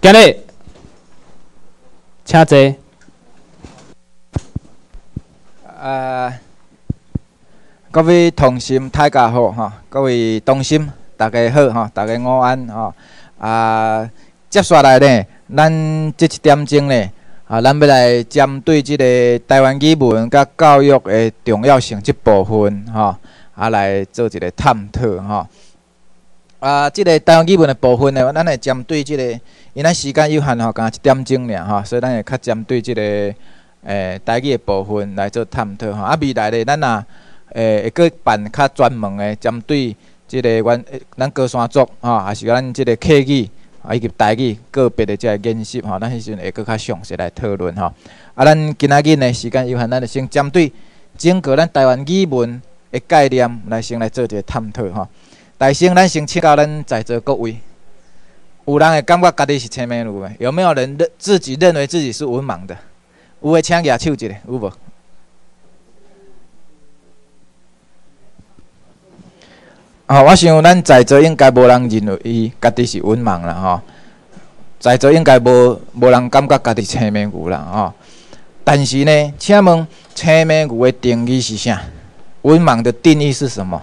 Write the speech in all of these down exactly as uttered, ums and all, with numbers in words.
今日请坐。 啊，各位同心大家好哈，各位同心大家好哈，大家午安哈。啊，接下来呢，咱这一点钟呢，啊，咱要来针对这个台湾语文甲教育的重要性这部分哈，啊来做一个探讨哈。啊，这个台湾语文的部分呢，咱会针对这个，因咱时间有限吼，刚一点钟尔哈，所以咱会较针对这个诶台语的部分来做探讨吼。啊，未来呢，咱也诶会搁办较专门的针对这个阮咱高山族吼，还是咱这个客语啊以及台语个别的这个研习吼，咱迄时阵会搁较详细来讨论吼。啊，咱今仔日呢时间有限，咱就先针对整个咱台湾语文的概念来先来做一个探讨吼。大先，咱先请教咱在座各位，有人会感觉家己是青面鸕的？有没有人认自己认为自己是文盲的？有诶，请举手一下，有无？哦，我想咱在座应该无人认为伊家己是文盲啦吼。在座应该无无人感觉家己青面鸕啦吼。但是呢，请问青面鸕的定义是啥？文盲的定义是什么？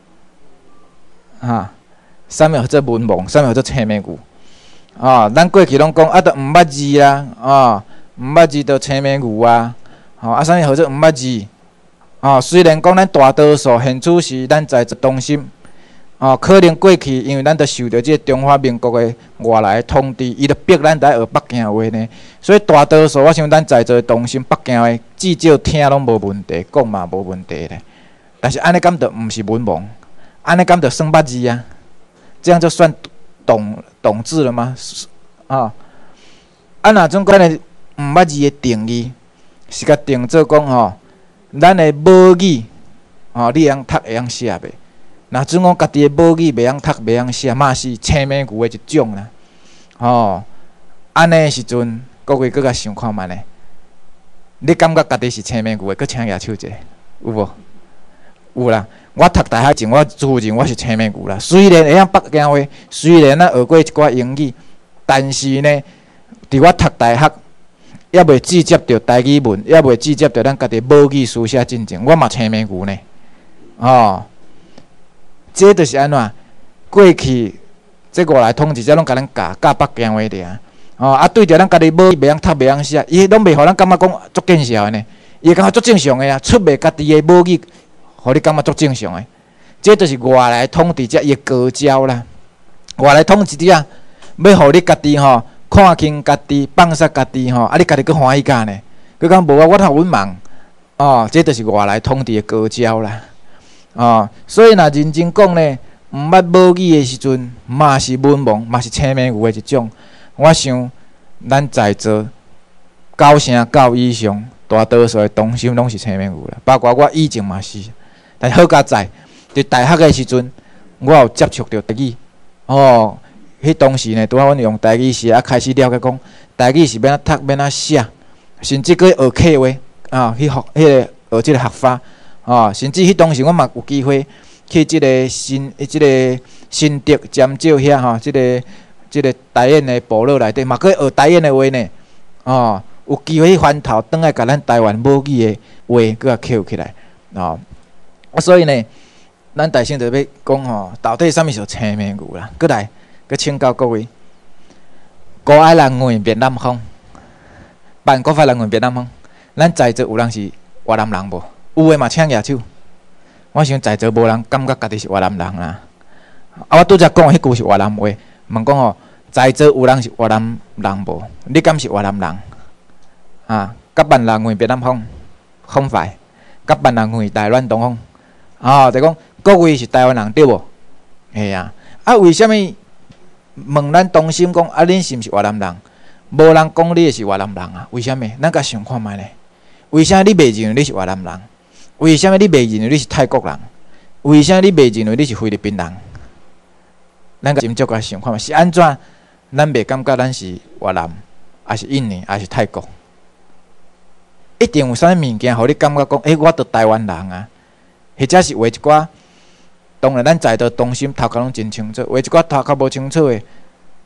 哈，啥物叫做文盲？啥物叫做青面鸕？哦，咱过去拢讲啊，都毋捌字啦，哦，毋捌字就青面鸕啊，吼、哦，啊，啥物叫做毋捌字？哦，虽然讲咱大多数现此时咱在座同心，哦，可能过去因为咱都受到这个中华民国的外来的统治，伊就逼咱来学北京话呢，所以大多数我想咱在座的同心，北京话至少听拢无问题，讲嘛无问题咧。但是安尼敢就毋是文盲？安尼敢就算捌字啊？这样就算懂懂字了吗？啊，啊若种讲的毋捌字的定义，是甲定做讲吼，咱的母语，吼，你会晓读会晓写袂？若种讲家己的母语袂晓读袂晓写，嘛是青面鸕的一种啦。吼，安尼时阵，各位搁甲想看觅咧，你感觉家己是青面鸕的，搁请举手者，有无？有啦。我读大学前，我自认我是青面鸕啦。虽然会晓北京话，虽然咱学过一寡英语，但是呢，伫我读大学，也未直接着台语文，也未直接着咱家己母语书写进前，我嘛青面鸕呢。哦，这就是安怎？过去这外来统治者拢甲咱教教北京话尔。哦，啊对着咱家己母语袂晓读袂晓写，伊拢袂互咱感觉讲足见笑的呢。伊感觉足正常的啊，出卖家己的母语。互你感觉足正常诶，这就是外来统治者伊诶高招啦。外来统治者要互你家己吼看轻家己，放杀家己吼，啊你家己佫欢喜干呢？佫讲无啊，我头文盲哦，这就是外来统治诶高招啦。哦，所以若认真讲呢，毋捌母语诶时阵，嘛是文盲，嘛是青面鸕诶一种。我想咱在座九成九以上，大多数诶同心拢是青面鸕啦，包括我以前嘛是。但好佳在，伫大学诶时阵，我有接触到台语。哦，迄当时呢，拄好阮用台语写，啊开始了解讲台语是要怎读，要怎写，甚至去学客话啊，去学迄、那个学即个学法啊，甚至迄当时我嘛有机会去即个新、即、这个新竹尖石遐吼，即、这个即、这个台演诶部落内底嘛，去学台演诶话呢。哦，有机会去翻头，转来甲咱台湾母语诶话，搁较捡起来哦。啊，所以呢，咱大先就要讲吼，到底啥物是青面鸕啦？过来，佮请教各位，古爱人语越南风，办国法人语越南风，咱在座有人是越南人无？有诶嘛，请举手。我想在座无人感觉家己是越南人啦。啊，我拄则讲迄句是越南话，问讲吼，在座有人是越南人无？你敢是越南人？啊，甲办人语越南风，风快，甲办人语台湾东风。哦，就讲各位是台湾人对无？嘿啊，啊为虾米问咱同心讲啊？恁是毋是越南人？无人讲你是越南人啊？为虾米？咱甲想看觅咧。为啥你袂认为你是越南人？为虾米你袂认为你是泰国人？为啥你袂认为你是菲律宾人？咱甲斟酌甲想看觅是安怎？咱袂感觉咱是越南，还是印尼，还是泰国？一定有啥物物件，互你感觉讲，诶、欸，我着台湾人啊？或者是画一寡，当然咱在座同心头壳拢真清楚，画一寡头壳无清楚的，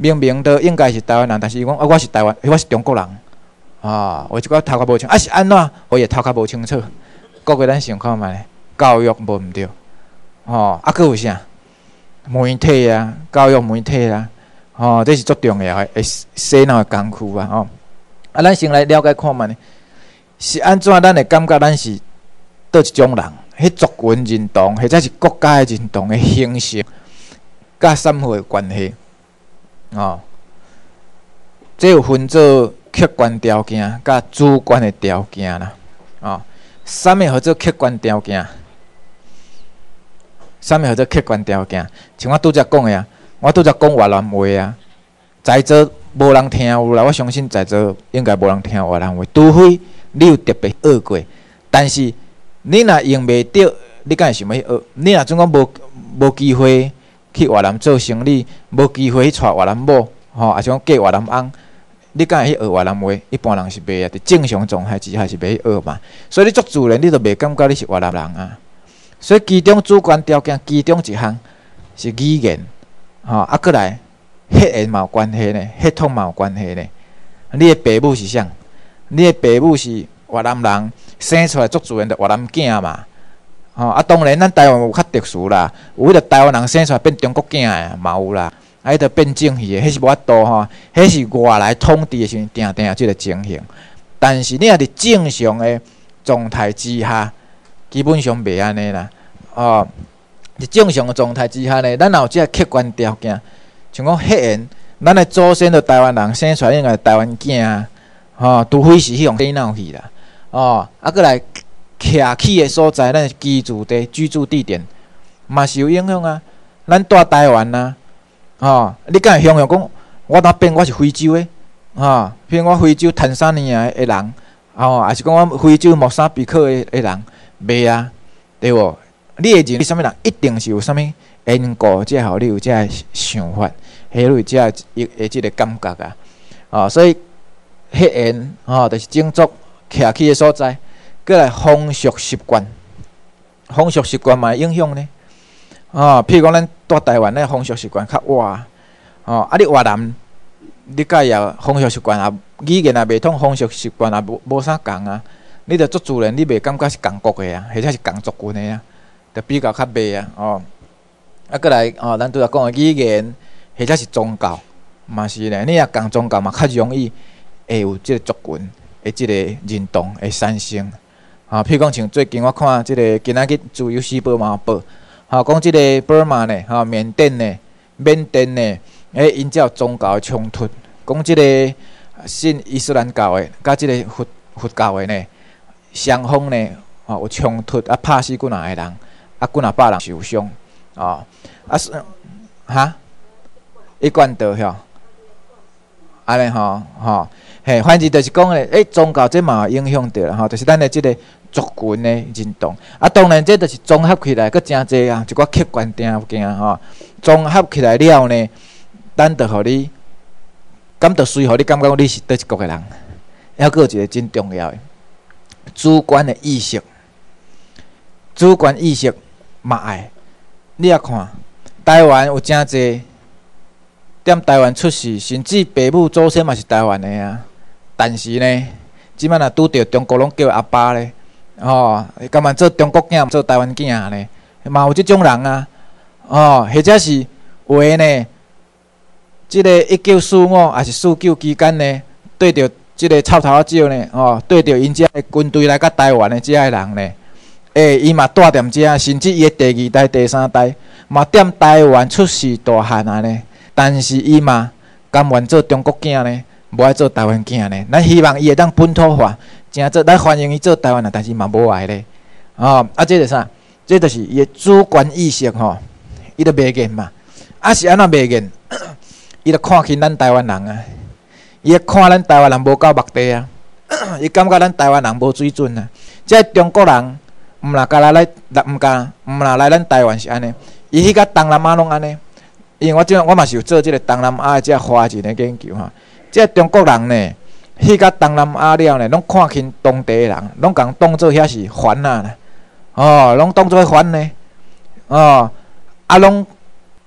明明都应该是台湾人，但是伊讲啊，我是台湾，我是中国人，啊，我即个头壳无清，啊是安怎？我也头壳无清楚。各位咱想看觅，教育无毋对，吼，啊，佫有啥？媒体啊，教育媒体啊，吼，这是足重要诶，会洗脑诶工具啊，吼。啊，咱先来了解看觅，是安怎？咱会感觉咱是倒一种人？迄族群认同，或者是国家诶认同诶形成，甲什么有关系？哦，这有分做客观条件甲主观的条件啦。哦，什么叫做客观条件？什么叫做客观条件？像我拄则讲的啊，我拄则讲越南话啊，在座无人听有啦，我相信在座应该无人听越南话，除非你有特别学过。但是你若用袂着，你敢会想要去学？你若总讲无无机会。去越南做生意，无机会去娶越南某，吼，也是讲嫁越南翁，你敢会去学越南话？一般人是袂啊，伫正常状态之下是袂去学嘛。所以你做自然，你就袂感觉你是越南人啊。所以其中主观条件，其中一项是语言，吼，啊，过来血缘嘛有关系呢，血统嘛有关系呢。你的爸母是啥？你的爸母是越南人，生出来做自然的越南囝嘛。吼、哦、啊，当然，咱台湾有较特殊啦，有迄个台湾人生出来变中国囝诶，嘛有啦，啊，迄个变正戏诶，迄是无法度吼，迄是外来统治诶时阵定定即个情形。但是你若伫正常诶状态之下，基本上袂安尼啦。哦，伫正常诶状态之下呢，咱也有即个客观条件，像讲血缘，咱诶祖先都台湾人生出来应该是台湾囝啊，吼、哦，除非是迄种洗脑去啦，哦，啊，过来。徛起的所在，咱居住地、居住地点，嘛是有影响啊。咱住台湾呐、啊，哦，你敢会想象讲，我当变我是非洲的，哦，譬如我非洲坦桑尼亚的人，哦，还是讲我非洲莫桑比克的人，袂啊，对无？你会认你啥物人，一定是有啥物因果，才互你有这想法，迄有这一诶即个感觉啊。哦，所以血缘，哦，就是种族徛起的所在。过来风俗习惯，风俗习惯嘛会影响呢。哦，譬如讲咱住台湾咧，风俗习惯较活。哦，啊，你越南，你甲伊也风俗习惯也语言也袂通，风俗习惯也无无啥共啊。你着做自然，你袂感觉是共国的啊，或者是共族群的啊，着比较较袂啊。哦，啊，过来哦，咱拄则讲的语言，或者是宗教，嘛是咧。你若共宗教嘛，较容易会有即个族群的即个认同会产生。啊，譬如讲，像最近我看即个今仔日自由时报嘛报，吼讲即个 Burma 呢，吼缅甸呢，缅甸呢，诶，因只有宗教冲突，讲即个信伊斯兰教的，甲即个佛佛教的呢，双方呢，吼有冲突，啊，拍死几若个人，啊，几若百人受伤，哦，啊是哈，一贯道吼，安尼吼吼，嘿，反正就是讲咧，诶，宗教这嘛影响着啦，吼，就是咱的即个。族群的认同啊，当然这就是综合起来，佫真济啊，一寡客观条件吼，综合起来了呢，咱着互你，感着随互你感觉你是倒一国的人，还佫有一个真重要的主观的意识，主观意识嘛爱，你也看台湾有真济踮台湾出世，甚至爸母祖先嘛是台湾的啊，但是呢，即摆若拄着中国拢叫阿爸咧。哦，干嘛做中国囝，做台湾囝呢？嘛有即种人啊！哦，或者是有诶呢，即、這个一九四五还是四九期间呢，对着即个臭头仔少呢，哦，对着因遮诶军队来甲台湾诶遮诶人呢，诶，伊嘛住踮遮，甚至伊诶第二代、第三代嘛踮台湾出世大汉啊呢，但是伊嘛甘愿做中国囝呢，无爱做台湾囝呢。咱希望伊会当本土化。真做，咱欢迎伊做台湾人，但是嘛无爱咧。哦，啊，这是啥？这就是伊的主观意识吼，伊都袂瘾嘛。啊是安怎袂瘾？伊就看轻咱台湾人啊，伊看咱台湾人无够目地啊，伊感觉咱台湾人无水准啊。即中国人毋若甲来来，毋甲毋若来咱台湾是安尼，伊迄个东南亚拢安尼。因为我即我嘛是有做即个东南亚即华人的研究哈。即中国人呢？去到东南亚了呢，拢看轻当地人，拢共当做遐是烦啊啦，哦，拢当做烦呢，哦，啊，拢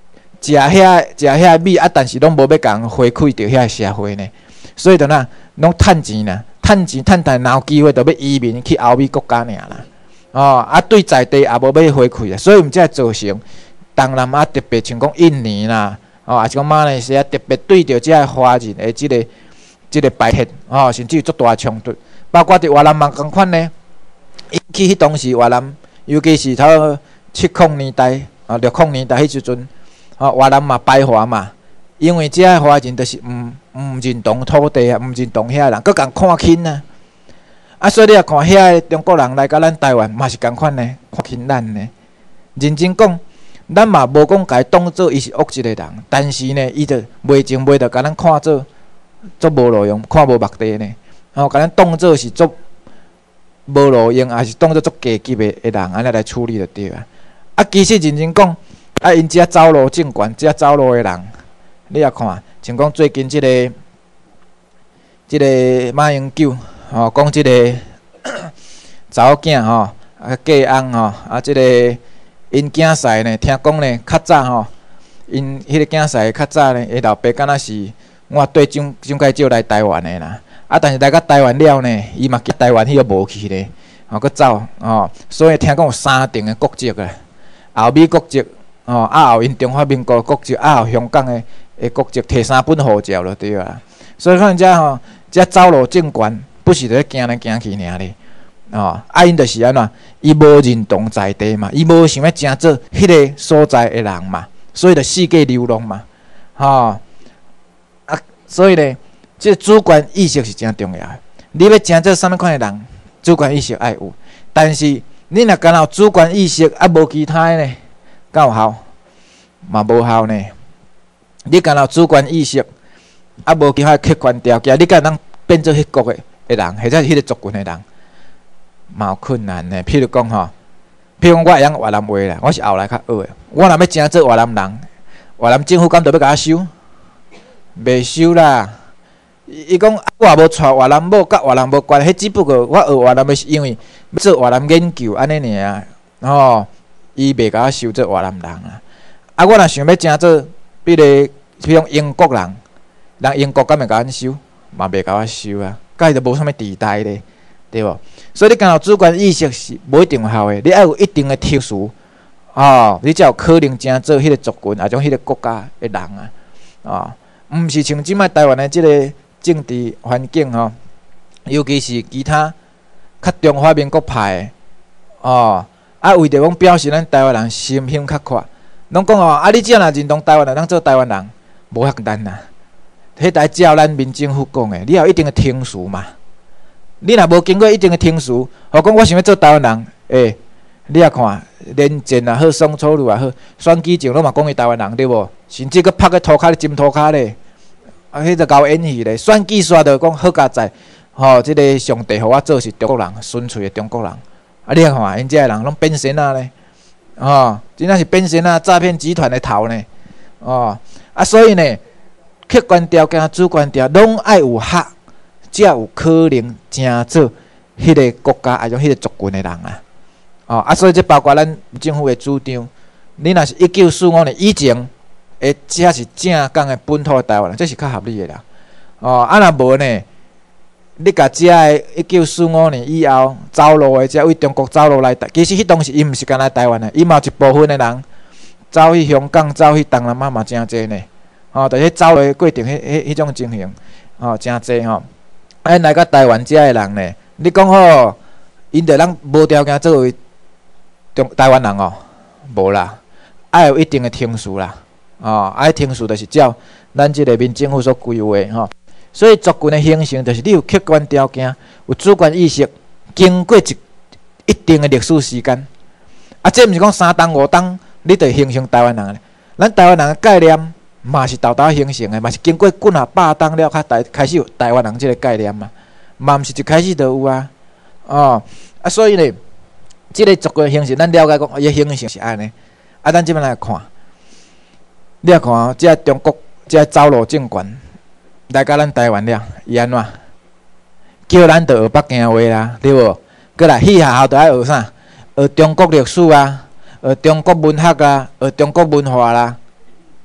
食遐食遐米啊，但是拢无要共回馈着遐社会呢。所以就呐，拢趁钱啦，趁钱趁趁，哪有机会就要移民去欧美国家尔啦。哦，啊，对在地也无要回馈啊，所以毋才造成东南亚特别像讲印尼啦，哦，也是讲马来西亚特别对着遮个华人的即、这个即、这个排斥，哦，甚至有足大冲突，包括伫越南嘛共款呢。引起迄当时越南，尤其是头七零年代啊六零年代迄时阵，哦，越南嘛排华嘛，因为遮个华人就是毋毋认同土地啊，毋认同遐人，佮共看轻啊。啊，所以你也看遐个中国人来到咱台湾，嘛是共款呢，看轻咱呢。认真讲，咱嘛无讲甲伊当做伊是恶一个人，但是呢，伊就袂情袂着甲咱看做做无路用，看无目的呢。吼，甲咱当做是做无路用，还是当做做低级的的人，安尼来处理就对啊。啊，其实认真讲，啊，因遮走路政权，遮走路的人，你也看，像讲最近即、這个即、這个马英九。吼、哦，讲即、這个查某囝吼，啊嫁翁吼，啊即、這个因囝婿呢，听讲呢，较早吼，因迄个囝婿较早呢，伊老爸敢若是我对蒋蒋介石来台湾的啦，啊，但是来到台湾了呢，伊嘛去台湾迄个无去咧，吼、哦，佮走，哦，所以听讲有三重的国籍啊，后美国籍，哦，啊后因中华民国国籍，啊后香港的的国籍，摕三本护照就对啊，所以看遮吼，遮走路政权。不是在行来行去尔咧，哦，啊因就是安怎，伊无认同在地嘛，伊无想要真做迄个所在的人嘛，所以就四界流浪嘛，吼、哦，啊，所以呢，即、這個主观意识是真重要的。你要真做啥物款的人，主观意识爱有，但是你若干有主观意识啊无其他的呢，敢有效？嘛无效呢。你干有主观意识啊无其他客观条件，你敢能变做迄国的？的人，或者是迄个族群的人，嘛有困难呢。譬如讲吼，譬如讲我会晓越南话啦，我是后来较学的。我若要真做越南人，越南政府敢着要甲我收？袂收啦。伊讲我也无带越南某，甲越南无关，迄只不过我学越南的是因为要做越南研究安尼尔。吼，伊袂甲我收做越南人啊。啊，我若想要真做，比如譬如讲英国人，人英国敢会甲阮收？嘛袂甲我收啊。甲伊就无啥物地带咧，对无？所以你敢有主观意识是无一定有效诶，你爱有一定诶特殊，哦，你才有可能真做迄个族群，啊种迄个国家诶人啊，哦，毋是像即摆台湾诶即个政治环境吼，尤其是其他较中华民国派诶，哦，啊为着讲表示咱台湾人心胸较宽，拢讲哦，啊你只要若认同台湾人，当做台湾人，无遐难啊。迄台照咱民政府讲诶，你有一定诶听数嘛？你若无经过一定诶听数，何讲我想要做台湾人？诶、欸，你也看，连战也好，宋楚瑜也好，选举前拢嘛讲伊台湾人对无？甚至佮拍个涂骹咧，浸涂骹咧，啊，迄个搞演戏咧。选举煞着讲好佳在，吼、哦，即、這个上帝互我做是中国人，纯粹诶中国人。啊，你看，因遮个人拢变神啊咧，哦，真正是变神啊，诈骗集团诶头呢，哦，啊，所以呢。客观条件、主观条拢爱有合，才有可能真做迄个国家啊种迄个族群的人啊。哦啊，所以这包括咱政府的主张，你若是一九四五年以前，诶，这是正港的本土的台湾人，这是较合理的啦。哦，啊若无呢，你甲遮个一九四五年以后走路的，遮为中国走路来，其实迄当时伊毋是干来台湾的，伊嘛有一部分的人走去香港、走去东南亚嘛真济呢。哦，但是走的过程，迄迄迄种情形，哦，真济吼。啊，来到台湾遮个人呢，你讲吼，因着咱无条件作为中台湾人哦，无啦，爱有一定的听数啦，哦，爱听数就是照咱即个民政府所规划吼。所以族群的形成，就是你有客观条件，有主观意识，经过一一定的历史时间，啊，这毋是讲三冬五冬，你就形成台湾人咧。咱台湾人的概念。嘛是豆豆形成的，嘛是经过几啊百冬了，才台开始有台湾人即个概念嘛，嘛毋是一开始就有啊，哦，啊，所以呢，即、這个族群形成，咱了解讲，伊形成是安尼，啊，咱即摆来看，你啊看哦，即个中国，即个走路政权来到咱台湾了，伊安怎？叫咱着学北京话啦，对无？过来去学校着爱学啥？学中国历史啊，学中国文学啊，学中国文化啦。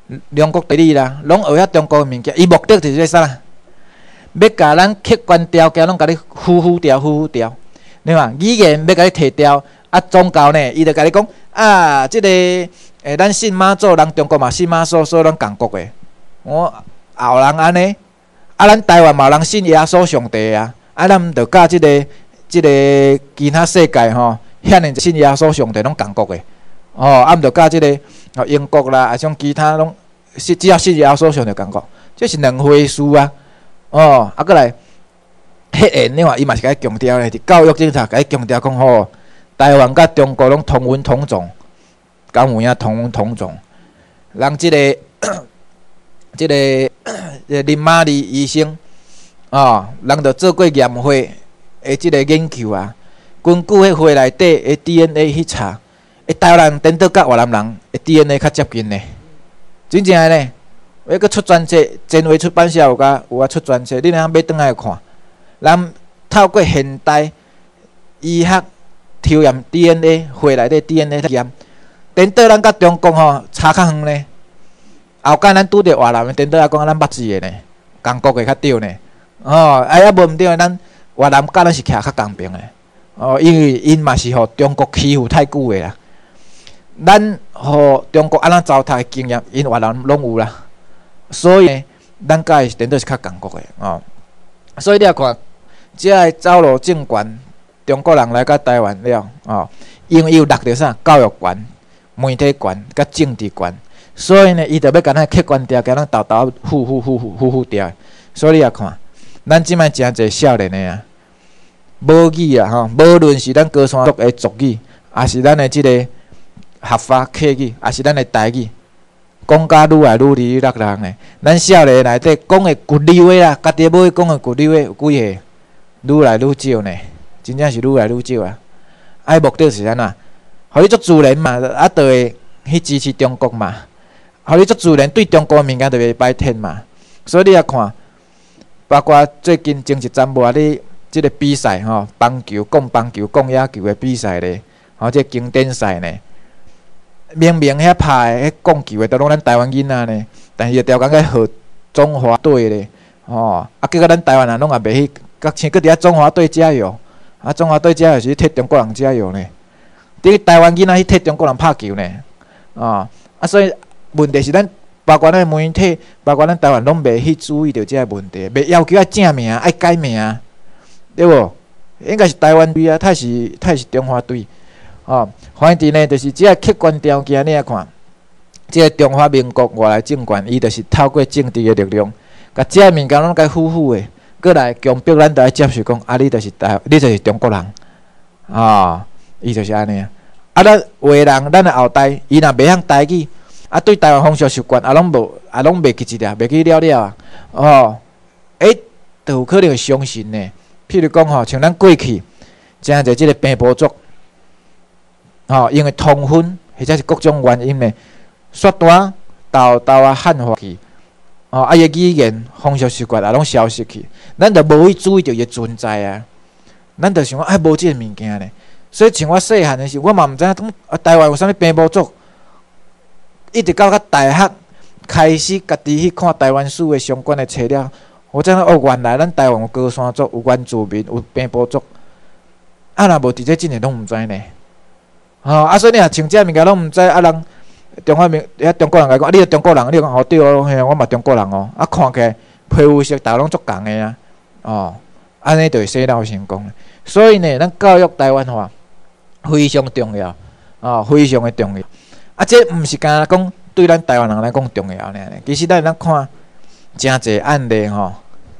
中国地理啦，拢学遐中国物件，伊目的就是啥？要甲咱客观条件拢甲你糊糊掉、糊糊掉，对嘛？语言要甲你摕掉，啊，宗教呢，伊就甲你讲啊，即、這个诶，咱信妈祖，人中国嘛信妈祖，所以拢共国诶。我后人安尼，啊，咱台湾嘛人信耶稣上帝啊，啊，咱毋着甲即、這个即、這个其他世界吼，遐尼信耶稣上帝拢共国诶。哦，啊，毋着甲即个哦英国啦，啊像其他拢是只要信耶稣上帝共国，这是两回事啊。哦，啊，过来，迄个你话伊嘛是甲伊强调咧，伫教育政策甲伊强调讲吼，台湾甲中国拢同文同种，敢有影同文同种，人即、這个即、這个林玛丽医生哦，人着做过验血诶，即个研究啊，根据迄血内底诶 D N A 去查，诶，台湾人颠倒甲越南人诶 D N A 较接近呢，真正诶呢。要搁出专册，前卫出版社有甲有啊出专册，你若买转来看，咱透过现代医学抽验 D N A， 血内底 D N A 验，颠倒咱甲中国吼差较远呢。后间咱拄着越南的，颠倒来讲咱捌字的呢，共国的较对呢。哦，啊也无毋对，咱越南甲咱是徛较公平的。哦，因为因嘛是互中国欺负太久的啦。咱互中国安怎糟蹋的经验，因越南拢有啦。所以，咱甲伊颠倒是较共国诶哦。所以你也看，即个走路政权，中国人来到台湾了哦，因为伊有落着啥教育权、媒体权、甲政治权，所以呢，伊着要甲咱客观条件，咱豆豆呼呼呼呼呼呼掉。所以你也看，咱即摆诚侪少年诶啊，母语啊吼，无论是咱高山族诶族语，也是咱诶即个合法客语，也是咱诶台语。讲甲愈来愈哩落人诶，咱少年内底讲诶骨溜话啦，家己母讲诶骨溜话有几个？愈来愈少呢，真正是愈来愈少啊！啊，目的是安怎？互你足自然嘛，啊，就会去支持中国嘛。互你足自然对中国物件就袂歹天嘛。所以你也看，包括最近前一阵无咧即个比赛吼，棒球、讲棒球、讲野球诶比赛咧，吼，即经典赛呢。明明遐拍诶，迄讲球诶，都拢咱台湾囡仔呢，但是条工个号中华队咧，哦，啊，结果咱台湾人拢也袂去，甲请搁伫遐中华队加油，啊，中华队加油是替中国人加油呢，伫台湾囡仔去替中国人拍球呢，哦，啊，所以问题是咱包括咱媒体，包括咱台湾拢袂去注意到即个问题，袂要求爱正名、爱改名，对无？应该是台湾队啊，他是他是中华队。哦，反正呢，就是只个客观条件，你来看，即个中华民国外来政权，伊就是透过政治的力量，甲即个物件拢甲呼呼的，过来强迫咱都要接受讲，啊，你就是台，你就是中国人，啊、哦，伊就是安尼啊。啊，咱华人，咱的后代，伊若袂晓台语，啊，对台湾风俗习惯，啊，拢无，啊，拢袂记一了，袂记了了啊。哦，诶，就有可能会相信呢。譬如讲吼，像咱过去，真侪即个平埔族。吼、哦，因为通婚或者是各种原因呢，刷单、豆豆啊、汉化去，哦，啊，伊个语言、风俗习惯也拢消失去，咱就无去注意到伊个存在啊。咱就想讲，哎，无即个物件呢。所以像我细汉的时候，我嘛毋知影，啊，台湾有啥物平埔族，一直到较大学开始，家己去看台湾史的相关的资料，我知影哦，原来咱台湾有高山族、有原住民、有平埔族，啊，若无伫这真诶拢毋知呢。吼、哦，啊，所以你若像遮物件拢毋知，啊人中华民遐中国人来讲，啊，你是中国人，你讲哦对哦，嘿，我嘛中国人哦，啊看起来皮肤色大拢足共个啊，哦，安尼就会洗脑成功。所以呢，咱教育台湾话非常重要，哦，非常的重要。啊，这毋是干讲对咱台湾人来讲重要呢，其实咱咱看真侪案例吼，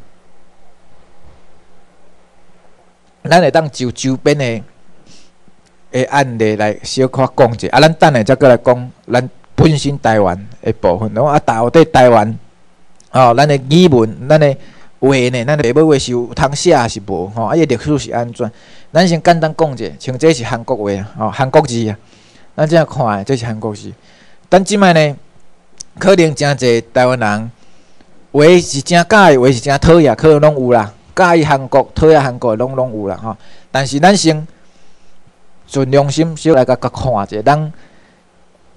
咱会当就周边的。诶，案例来小可讲者，啊，咱等下再过来讲咱本身台湾诶部分。然后啊，到底台湾哦，咱诶语文、咱诶话呢，咱诶爸母话是有通写还是无？吼，啊，伊历史是安怎？咱先简单讲者，像这是韩国话啊，哦，韩国字啊，咱这样看诶，这是韩国字。但即摆呢，可能真侪台湾人话是真假诶，话是真讨厌，可能拢有啦。介意韩国、讨厌韩国诶，拢拢有啦吼。但是咱先。尽良心小来甲甲看者，咱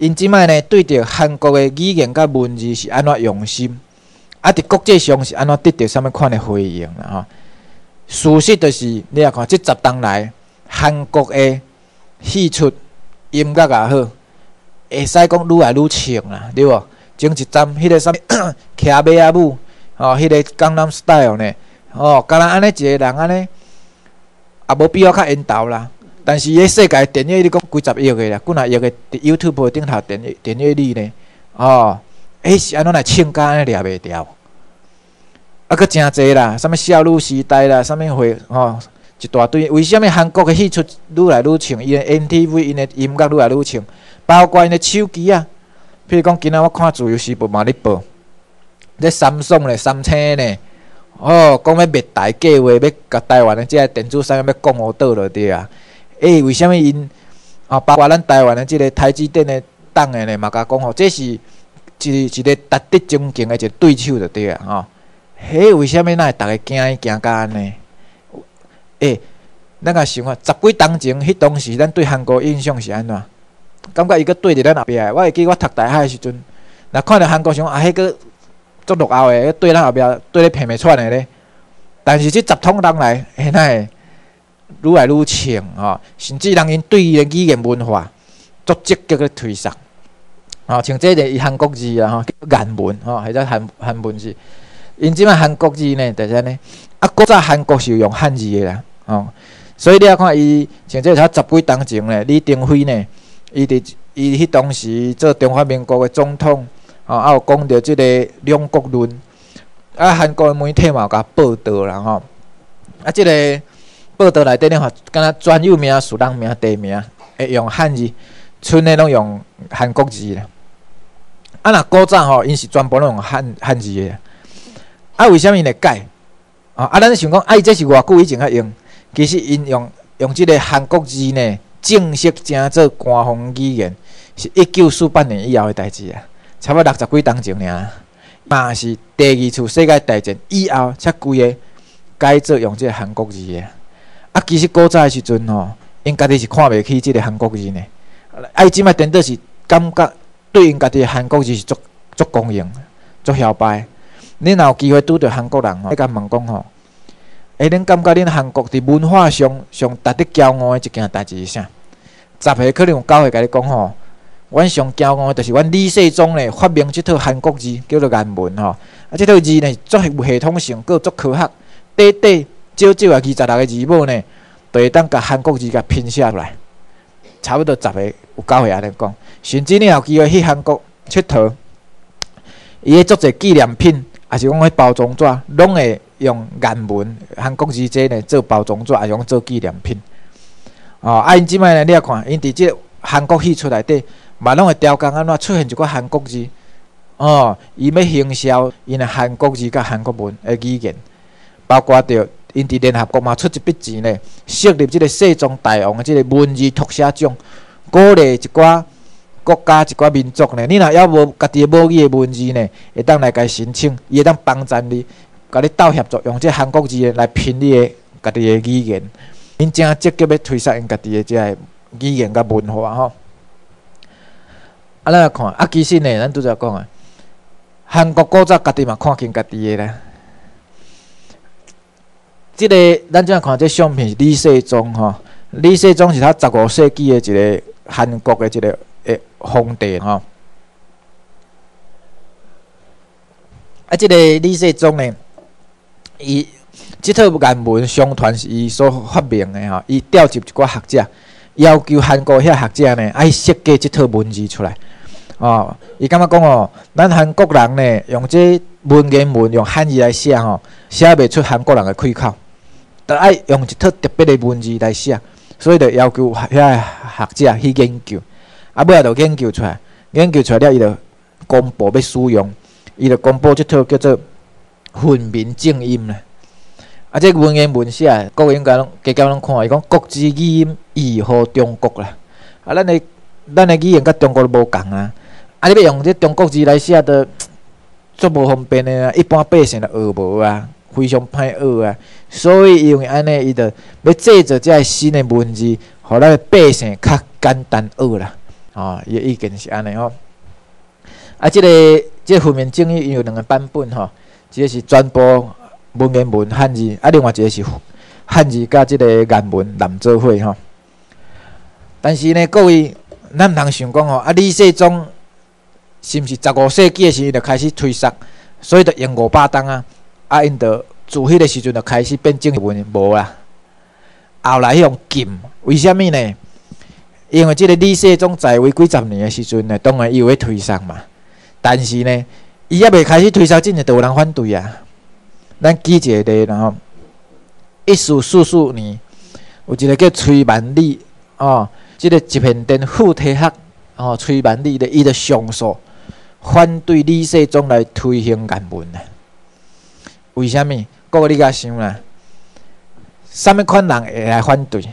因即摆呢对着韩国的语言甲文字是安怎用心，啊，伫国际上是安怎得到啥物款的回应啦吼。事实就是，你也看即十当来，韩国的戏出音乐也好，会使讲愈来愈唱啦，对无？前一站迄个啥物骑马仔舞，吼，迄个江南 style 呢，哦，敢若安尼一个人安尼，也无比我较缘投啦。但是迄世界点阅率讲几十亿个啦，几若亿个伫 YouTube 顶头点阅点阅率呢，哦，迄是安怎来唱甲安尼掠袂掉？啊，佫诚济啦，啥物少女时代啦，啥物会吼一大堆。为什物韩国的戏出愈来愈唱？伊的 M T V 因的音乐愈来愈唱，包括因的手机啊。譬如讲，今仔我看自由时报嘛咧报，咧三爽咧、三星咧，哦，讲要灭台计划，要甲台湾的即个电子产业要讲互倒落地啊。诶、欸，为什物因啊？包括咱台湾的即个台积电的党的呢，嘛甲讲吼，这是一一个值得尊敬的一个对手就对啊，吼。嘿，为什物咱会逐个惊伊惊甲安尼？诶、欸，咱甲想啊，十几当前，迄当时咱对韩国印象是安怎？感觉伊佫对伫咱后壁，我会记我读大学诶时阵，若看着韩国想啊，迄个足落后诶，对咱后壁对咧骗袂喘诶咧。但是即十通人来，嘿那会愈来愈强吼，甚至人因对伊诶语言文化足积极咧推崇。吼，像这个伊韩国字啊，吼，叫颜文吼，或者韩韩文字。因即摆韩国字呢，就是安尼。啊，古早韩国是有用汉字诶啦，吼。所以你啊看伊像这头十几当前咧，李登辉呢。伊伫伊迄当时做中华民国的总统，吼、哦，啊有讲到即个两国论，啊韩国的媒体嘛有甲报道啦吼，啊即、这个报道内底咧吼，敢若专有名、属人名、地名会用汉字，剩诶拢用韩国字啦。啊若古早吼，因是全部拢用汉汉字诶，啊为虾米会改？啊啊咱想讲，啊伊这是偌久以前较用，其实因用用即个韩国字呢。正式正做官方语言是一九四八年以后的代志啊，差不多六十几当前尔，嘛是第二次世界大战以后才规个改做用这个韩国字的。啊，其实古早的时阵吼，因家己是看袂起这个韩国字呢。啊，伊即摆颠倒是感觉对因家己的韩国字是足足公用、足摇摆。你若有机会拄着韩国人吼，你甲问讲吼。诶，恁感觉恁韩国伫文化上上值得骄傲诶一件代志是啥？十个可能有九个甲你讲吼，阮上骄傲诶就是阮李世宗咧发明即套韩国字叫做颜文吼。啊，即套字呢足有系统性，佫足科学，短短少少啊二十六个字母呢，就会当甲韩国字甲拼写出来。差不多十个有九个安尼讲，甚至你有机会去韩国佚佗，伊诶足侪纪念品，也是讲迄包装纸，拢会。用颜文韩国字这呢做包装纸，也用做纪念品。哦，啊，因即摆呢，你也看，因伫即韩国戏出内底，嘛拢会雕工安怎出现一寡韩国字。哦，伊要行销因的韩国字甲韩国文的语言，包括着因伫联合国嘛出一笔钱呢，设立即个世宗大王的即个文字特写奖，鼓励一寡国家一寡民族呢。你若还无家己母语的文字呢，会当来甲申请，伊会当帮助你。甲你斗合作，用这韩国字来拼你的家己的语言，因正积极要推广因家己的这个语言甲文化吼。啊，咱来看，啊，其实呢，咱拄则讲啊，韩国古早家己嘛看清家己的啦。即、这个咱怎看这相片是李世宗吼，李世宗是他十五世纪的一个韩国的一个诶皇帝吼。啊，即、这个李世宗呢？伊即套颜文相传是伊所发明的吼，伊调集一寡学者，要求韩国遐学者呢爱设计即套文字出来。哦，伊感觉讲哦，咱韩国人呢用这文言文用汉字来写吼，写袂出韩国人的开口，得爱用一套特别的文字来写，所以就要求遐学者去研究。啊，尾仔就研究出来，研究出来了，伊就公布要使用，伊就公布即套叫做。混民正音啦，啊！这文言文写，国人家拢加减拢看，伊讲国之语音异乎中国啦。啊，咱的咱的语言甲中国都无共啊。啊，你要用这中国字来写，都足无方便的啊。一般百姓就学无啊，非常歹学啊。所以因为安尼，伊就要制作这新的文字，互咱百姓较简单学啦。 哦，伊意见是安尼吼。啊，即、这个即、这个分面正义有两个版本吼，一个是全部文言文汉字，啊，另外一个是汉字甲即个颜文连做伙吼。但是呢，各位，咱毋通想讲吼，啊，李世宗是毋是十五世纪诶时就开始推崇，所以就用五百当啊，啊，因就自迄个时阵就开始变正义文，无啦。后来用禁，为虾米呢？因为即个李世宗在位几十年诶时阵呢，当然伊有咧推崇嘛。但是呢，伊还未开始推销，真正就有人反对啊。咱记一个例，然后一四四四年，有一个叫崔万里哦，即、這个一片殿副提学哦，崔万里咧，伊就上诉反对李世宗来推行颜文啊。为虾米？各位你甲想啦，啥物款人会来反对？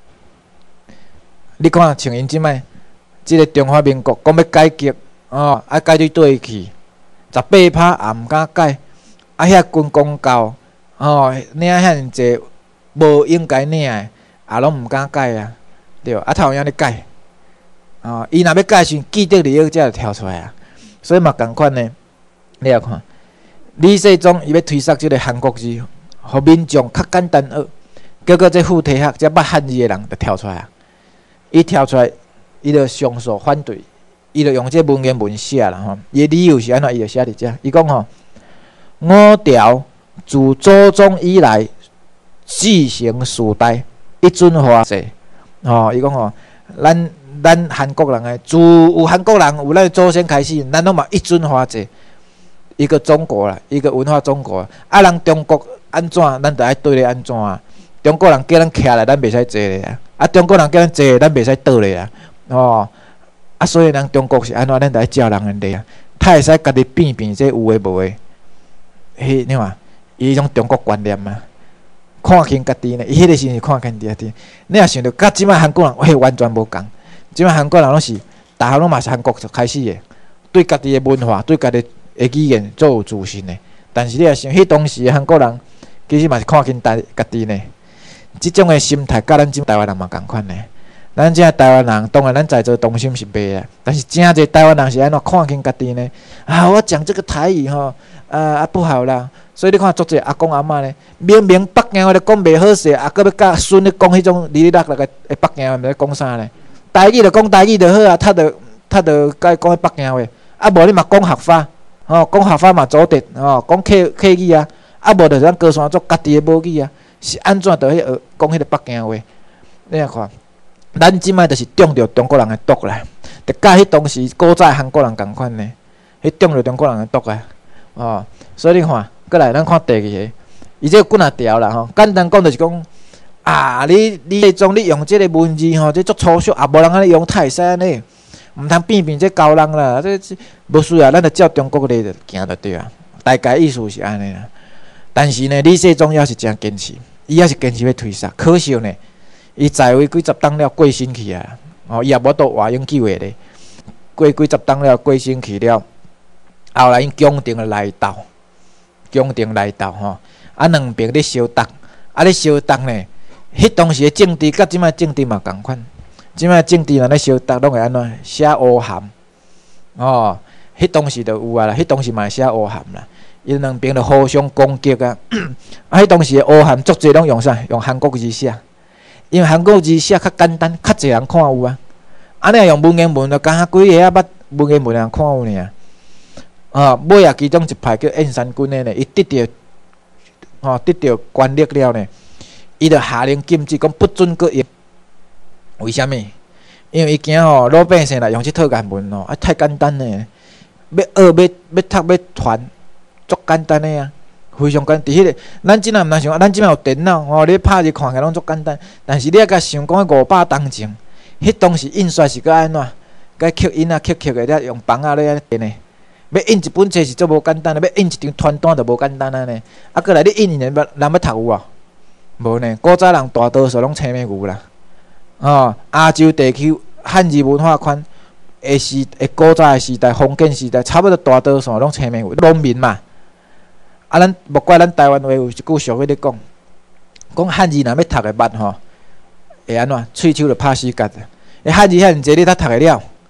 你看，像因即摆，即个中华民国讲要改革。哦，啊改对对去，十八拍也毋敢改，啊遐军公教，哦领遐尼济无应该领诶，也拢毋敢改啊，对，啊头样咧改，哦伊若要改时，既得利益才会跳出来啊，所以嘛共款呢，你也看，李世宗伊要推崇即个韩国字，互民众较简单学，结果这副体学这捌汉字诶人就跳出来啊，伊跳出来，伊就上诉反对。伊就用这文言文写啦吼，伊理由是安怎？伊就写伫遮，伊讲吼，五条自祖宗以来继承世代，一准化制。吼，伊讲吼，咱咱韩国人诶，自有韩国人有咱祖先开始，咱拢嘛一准化制，一个中国啦，一个文化中国。啊，人中国安怎，咱就爱对咧安怎啊？中国人叫咱徛咧，咱袂使坐咧啊；啊，中国人叫咱坐，咱袂使倒咧啊。哦。啊，所以人中国是安怎？咱就爱照人安尼啊，他会使家己变变这有诶无诶，迄你看，伊迄种中国观念啊，看轻家己呢，伊迄个时阵是看轻家己。你若想着，甲即摆韩国人，嘿，完全无共。即摆韩国人拢是，逐项拢嘛是韩国就开始诶，对家己诶文化，对家己诶语言做有自信诶。但是你若想，迄当时诶韩国人，其实嘛是看轻家家己呢。即种诶心态，甲咱即台湾人嘛共款呢。咱即个台湾人，当然咱在座同心是袂啊，但是真侪台湾人是安怎看轻家己呢？啊，我讲这个台语吼，啊啊不好啦。所以你看，足侪阿公阿嬷呢，明明北京话咧讲袂好势，啊，搁要甲孙咧讲迄种哩哩啦啦个诶北京话，毋知讲啥咧？台语就讲台语就好啊，他着他着甲伊讲北京话，啊无你嘛讲客话，吼讲客话嘛祖德，吼讲客客语啊，啊无着咱高山做家己诶母语啊，是安怎着去学讲迄个北京话？你来看。咱即摆就是中着中国人诶毒啦，着甲迄当时古早韩国人共款呢，迄中着中国人诶毒啊，哦，所以你看，过来咱看第二个，伊这几若条啦吼，简单讲就是讲，啊，你你迄种你用即个文字吼，这足粗俗，也无人安尼用，太会使安尼，毋通变变这教人啦，这这无需要，咱着照中国个咧行就对啊，大概意思是安尼啦。但是呢，李世宗也是真坚持，伊也是坚持要推崇，可惜呢。伊在位几十当了，过身去啊！哦，伊也无读华永久诶咧，过几十当了，过身去了。后来因宫廷来斗，宫廷来斗吼，啊两边咧相斗，啊咧相斗呢，迄当时诶政治甲即摆政治嘛共款，即摆政治若咧相斗，拢会安怎写乌函？哦，迄当时就有啊啦，迄当时嘛写乌函啦，因两边就互相攻击啊！啊，迄当时诶乌函足侪拢用啥？用韩国字写。因为韩国字写较简单，较侪人看有啊。安尼用文言文就敢若几个啊，捌文言文人看有尔。啊，尾啊，其中一派叫燕山君的呢，伊得到，吼、哦、得到权力了呢，伊就下令禁止，讲不准搁用。为虾米？因为伊惊吼老百姓来用即套颜文吼，啊太简单咧，要学、要要读、要传，足简单诶啊。非常简单，伫迄个，咱即摆毋通想，咱即摆有电脑，吼，你拍一看起来拢足简单。但是你啊，甲想讲五百当前，迄当时印刷是个安怎？甲刻印啊，刻刻个，咧用房啊，咧安尼呢。要印一本册是足无简单的，要印一张传单就无简单啊呢。啊，过来你印人要人要读有啊？无呢，古早人大多数拢青面牛啦。哦，亚洲地区汉字文化圈，下时下古早诶时代，封建时代，差不多大多数拢青面牛，农民嘛。啊，咱莫怪咱台湾话有一句俗语咧讲，讲汉字若要读个捌吼，会安怎？喙手就拍死角。诶，汉字遐尼济，你才读会了？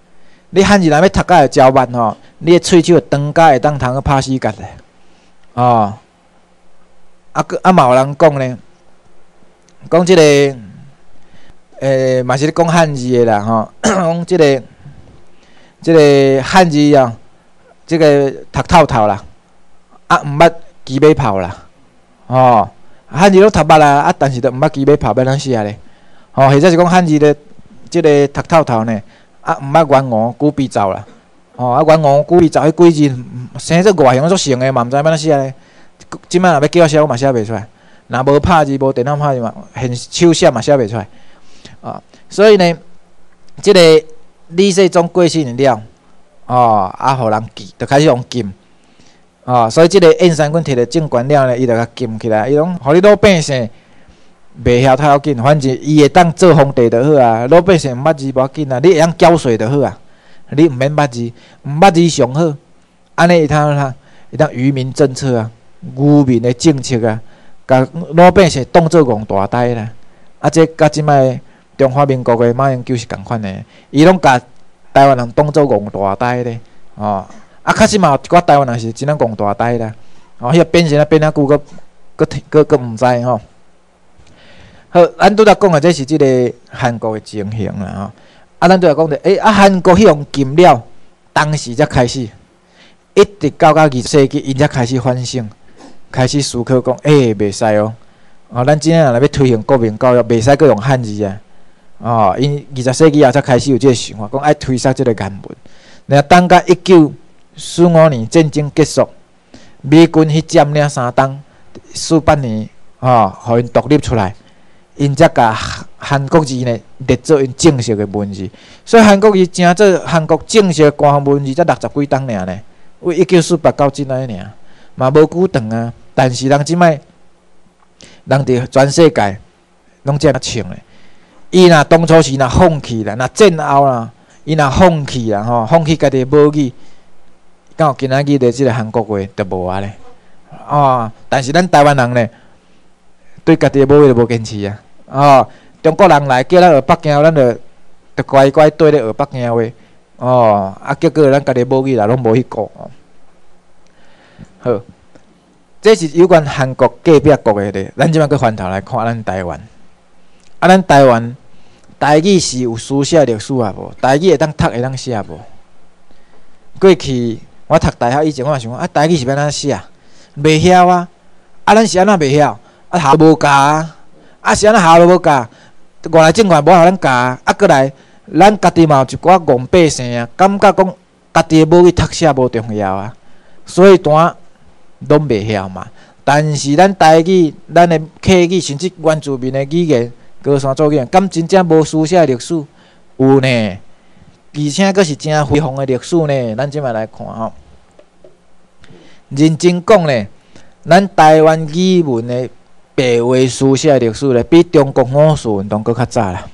你汉字若要读甲会焦慢吼，你诶喙手长甲会当通去拍死甲咧，哦，啊个啊嘛有人讲咧，讲即、这个，诶、嘛是咧讲汉字诶啦吼，讲即、这个，即、这个汉字啊，即、这个读透透啦，啊毋捌骑马跑啦，哦，汉字拢读捌啦，啊但是都毋捌骑马跑要怎写咧？吼、哦，或者是讲汉字咧，即、这个读透透呢？啊，毋捌元俄古必走啦，哦，啊，元俄古必走迄几字生做外形足成诶嘛，毋知要怎写咧。即摆若要叫我写，我嘛写袂出来。若无拍字，无电脑拍字嘛，现手写嘛写袂出来。啊，所以呢，即、这个李世宗过身了，哦，啊，互人记，就开始用禁。哦，所以即个燕山君摕着政权了呢，伊就甲禁起来，伊讲，互你老百姓。袂晓太要紧，反正伊会当做皇帝就好啊。老百姓毋捌字无要紧啊，你会晓缴税就好啊。你毋免捌字，毋捌字上好。安尼会当啥？会当愚民政策啊，愚民的政策啊，甲老百姓当做戆大呆啦。啊，这甲即摆中华民国的马英九是共款的，伊拢甲台湾人当做戆大呆咧。哦，啊，确实嘛有一寡台湾人是真正戆大呆啦。哦，迄个变成啊变啊久，搁搁搁搁毋知吼。好，咱拄则讲的这是即个韩国的情形啦吼。啊，咱拄则讲着，诶、欸，啊，韩国迄样禁了，当时才开始，一直到到二十世纪，因才开始反省，开始思考讲，诶、欸，袂使哦。哦，咱真正若要推行国民教育，袂使搁用汉字啊。哦，因二十世纪后才开始有即个想法，讲爱推销即个颜文。然后等到一九四五年战争结束，美军去占领山东，四八年，哦，互因独立出来。因才甲韩国字呢列做因正式的文字，所以韩国字正做韩国正式的官方文字才六十几档尔呢，为一九四八到即来尔，嘛无久长啊。但是人即摆，人伫全世界拢这样唱咧。伊若当初是若放弃啦，若战后啦，伊若放弃啦吼，放弃家己母语，敢有今仔日的即个韩国话就无啊咧。哦，但是咱台湾人呢？对家己的母语就无坚持啊！哦，中国人来叫咱学北京话，咱就就乖乖对咧学北京话。哦，啊，结果咱家己母语啦，拢无去顾。好，这是有关韩国隔壁国的咧。咱即摆去翻头来看咱台湾。啊，咱台湾台语是有书写历史啊无？台语会当读会当写无？过去我读大学以前，我想讲啊，台语是要安怎写？袂晓啊！啊，咱是安怎袂晓？啊，校无教啊，啊是安怎校都无教，外来政权无互咱教啊，啊，过来，咱家己嘛有一寡戆百姓啊，感觉讲家己的母语读写无重要啊，所以单拢袂晓嘛。但是咱台语、咱的客语，甚至原住民的语言，高山族语言，敢真正无书写历史？有呢，而且佫是真辉煌的历史呢。咱即摆来看吼，认真讲呢，咱台湾语文的白话书写历史咧，比中国五四运动搁较早啦。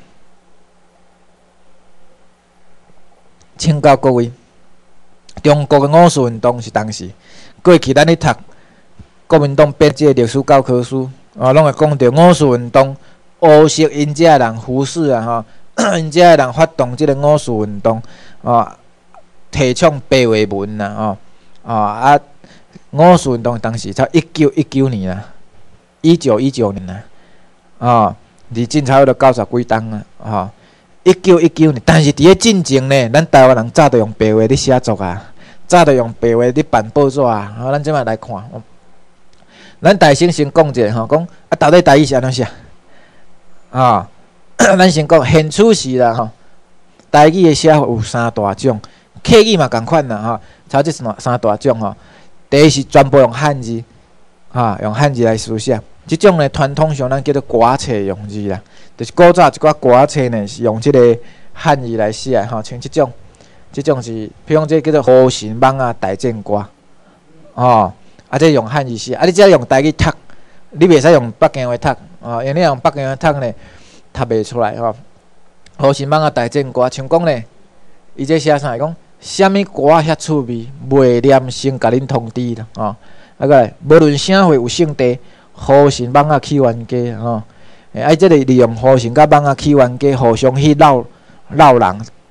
请教各位，中国的五四运动是当时过去咱咧读国民党编即个历史教科书，啊，拢会讲到五四运动，乌色因遮人胡适啊，吼，因遮人发动即个五四运动，啊，提倡白话文啦，哦，啊啊，五四运动当时才一九一九年啦。一九一九年啊，哦，离今差不多九十几档啊，哦，一九一九年，但是伫咧进前呢，咱台湾人早就用白话咧写作啊，早就用白话咧办报纸啊，好，咱即摆来看，哦、咱大先先讲者吼，讲啊，到底台语是安怎写？啊、哦，咱先讲现处时啦，吼，台语的写法有三大种，客语嘛共款啦，吼，差即三三大种吼，第一是全部用汉字。啊，用汉字来书写，即种呢传统上咱叫做歌册用字啦，就是古早一寡歌册呢是用即个汉字来写吼，像即种，即种是，譬如讲这叫做《河神网》啊，《大战歌》哦，啊，这用汉字写，啊，你只要用台语读，你袂使用北京话读，哦，因为你用北京话读呢，读袂出来吼。《河神网》啊，《大战歌》像讲呢，伊这写啥？讲啥物歌遐趣味，袂念先甲恁通知啦，哦。啊个来，无论啥货有圣地，河神网啊起冤家吼，哎，即个利用河神甲网啊起冤家，互相去闹闹人，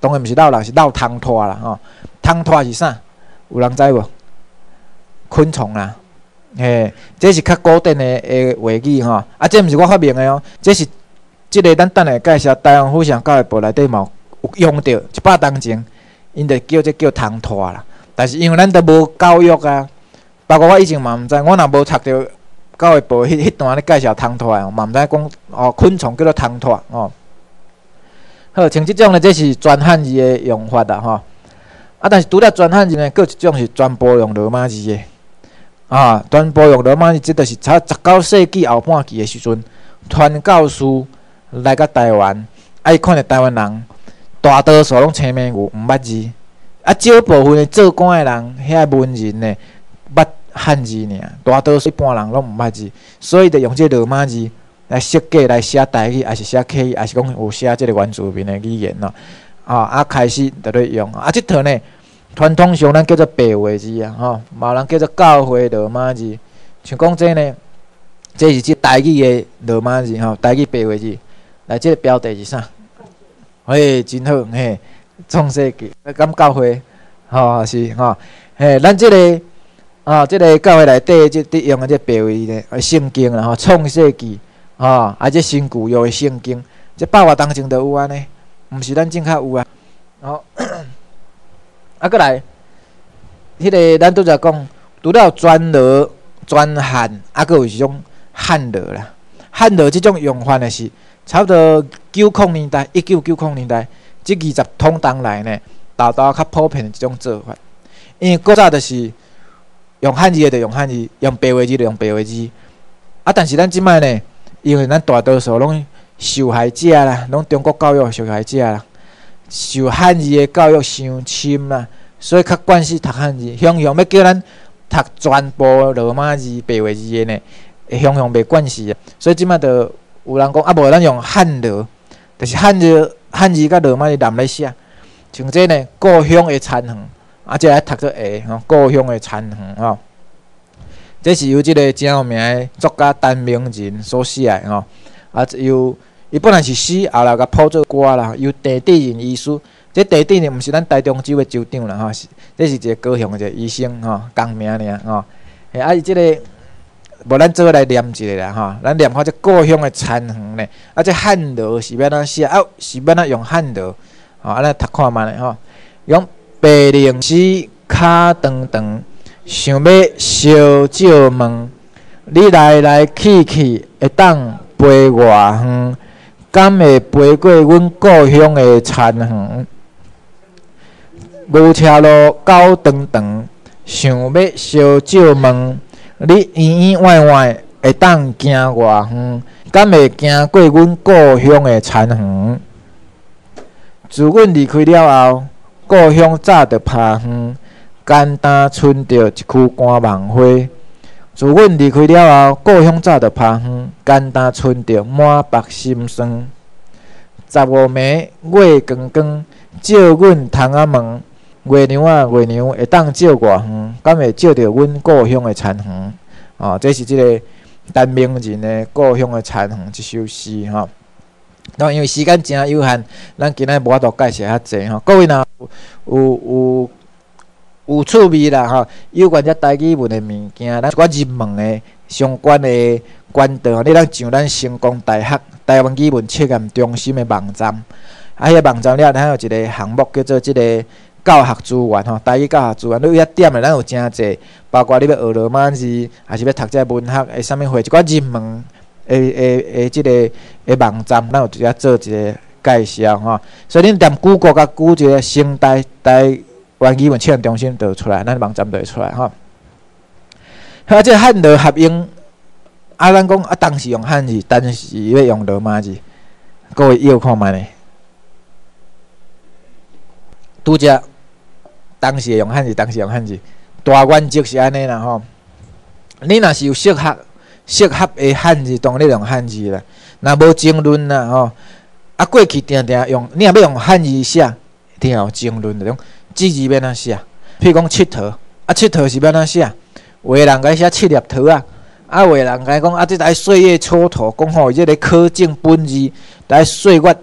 当然毋是绕人，是绕汤拖啦吼。汤拖是啥？有人知无？昆虫啦，嘿，这是较古典的诶话语吼。啊，这毋是我发明的哦，这是即个咱等下介绍台湾府城教育部内底嘛有用到一百当前，因就叫这叫汤拖啦。但是因为咱都无教育啊，包括我以前嘛毋知，我若无读着教育部迄迄段咧介绍汤拖哦，嘛毋知讲哦昆虫叫做汤拖哦。好，像即种呢，这是全汉字的用法啦吼。啊，但是除了全汉字呢，佫有一种是全部用罗马字的。啊，全部用罗马字，即著是差十九世纪后半期的时阵，传教士来到台湾，爱看着台湾人大多数拢青面牛，毋捌字。啊，少部分的做官的人，遐文人呢，捌汉字尔，大多数一般人拢毋捌字，所以就用这罗马字来设计来写台语，还是写客语，还是讲有写这个原住民的语言咯。啊，啊开始就咧用，啊，即套呢，传统上咱叫做白话字啊，吼，嘛有人叫做教会罗马字。像讲这呢，这是即台语的罗马字吼，台语白话字。来，这个标题是啥？嘿，真好，嘿。创世纪，咁教会，吼、哦、是吼，嘿，咱即、这个啊，即、这个教会内底即伫用的即白话呢，圣经啦吼，创世纪，吼、哦，啊，即新旧约的圣经，即百外当中都有安尼，毋是咱正较有啊。哦，啊，过来，迄、那个咱拄则讲，除了全罗、全汉，啊，佫有一种汉罗啦。汉罗即种用法呢是差不多九零年代，一九九零年代。即二十通当来呢，大大较普遍的即种做法，因为古早就是用汉字的就用汉字，用白话字就用白话字。啊，但是咱即摆呢，因为咱大多数拢受害者啦，拢中国教育受害者啦，受汉字的教育伤深啦，所以较惯势读汉字，向向要叫咱读全部罗马字、白话字的呢，会向向袂惯势啊。所以即摆就有人讲啊，无咱用汉罗，就是汉字。汉字甲罗马字连咧写，像这呢，故乡的残垣，啊，这来读做下吼，故乡的残垣吼，这是由即个真有名的作家陈明仁所写的吼，啊，由伊本来是诗，后来甲谱做歌啦，由地地人医师，这地地人毋是咱台中州的州长啦吼，这是一个高雄的一个医生吼，公名尔吼，嘿，啊，伊即个。无咱做来念一个啦吼，咱念看这故乡的残垣呢，啊这汉罗是要怎写？啊是要怎用汉罗？吼，安尼读看觅咧吼。用白灵丝骹长长，想要烧酒问，你来来去去会当飞偌远？敢会飞过阮故乡的残垣？无车路狗长长，想要烧酒问。你圆圆歪歪会当行偌远？敢会行过阮故乡的残垣？自阮离开了后，故乡早就趴远，简单剩着一区干梦花。自阮离开了后，故乡早就趴远，简单剩着满腹心酸。十五暝月光光，照阮窗仔门。月娘啊，月娘会当照偌远？敢会照着阮故乡的残垣？哦，这是即个陈明仁的《故乡的残垣》这首诗吼。那因为时间真有限，咱今日无法度介绍遐济吼。各位若有有有趣味啦吼，有关这台语文的物件，咱一寡入门的相关的管道，你当上咱成功大学台湾语文测验中心的网站，啊，迄个网站了，咱有一个项目叫做即个。教学资源吼，台语教学资源，你有遐点咧，咱有真侪，包括你要学罗马字，还是要读这文学诶，啥物会一寡入门诶诶诶，即个诶网站，咱有直接做一个介绍吼。所以恁踮 Google 甲估一个成大台湾语文测验中心就出来，咱网站就会出来吼。好，即汉罗合用，啊，咱讲啊，当时用汉字，但是要用罗马字，各位要看觅咧，拄则。当时用汉字，当时用汉字，大原则是安尼啦吼。你若是有适合适合的汉字，当然用汉字啦。若无争论啦吼，啊过去定定用，你若要用汉字写，一定有争论的种字字要怎写？譬如讲佚佗，啊佚佗是要怎写？有个人该写佚佗佗啊，啊有个人该讲啊，这台岁月蹉跎，讲吼，即个考证本字，来岁月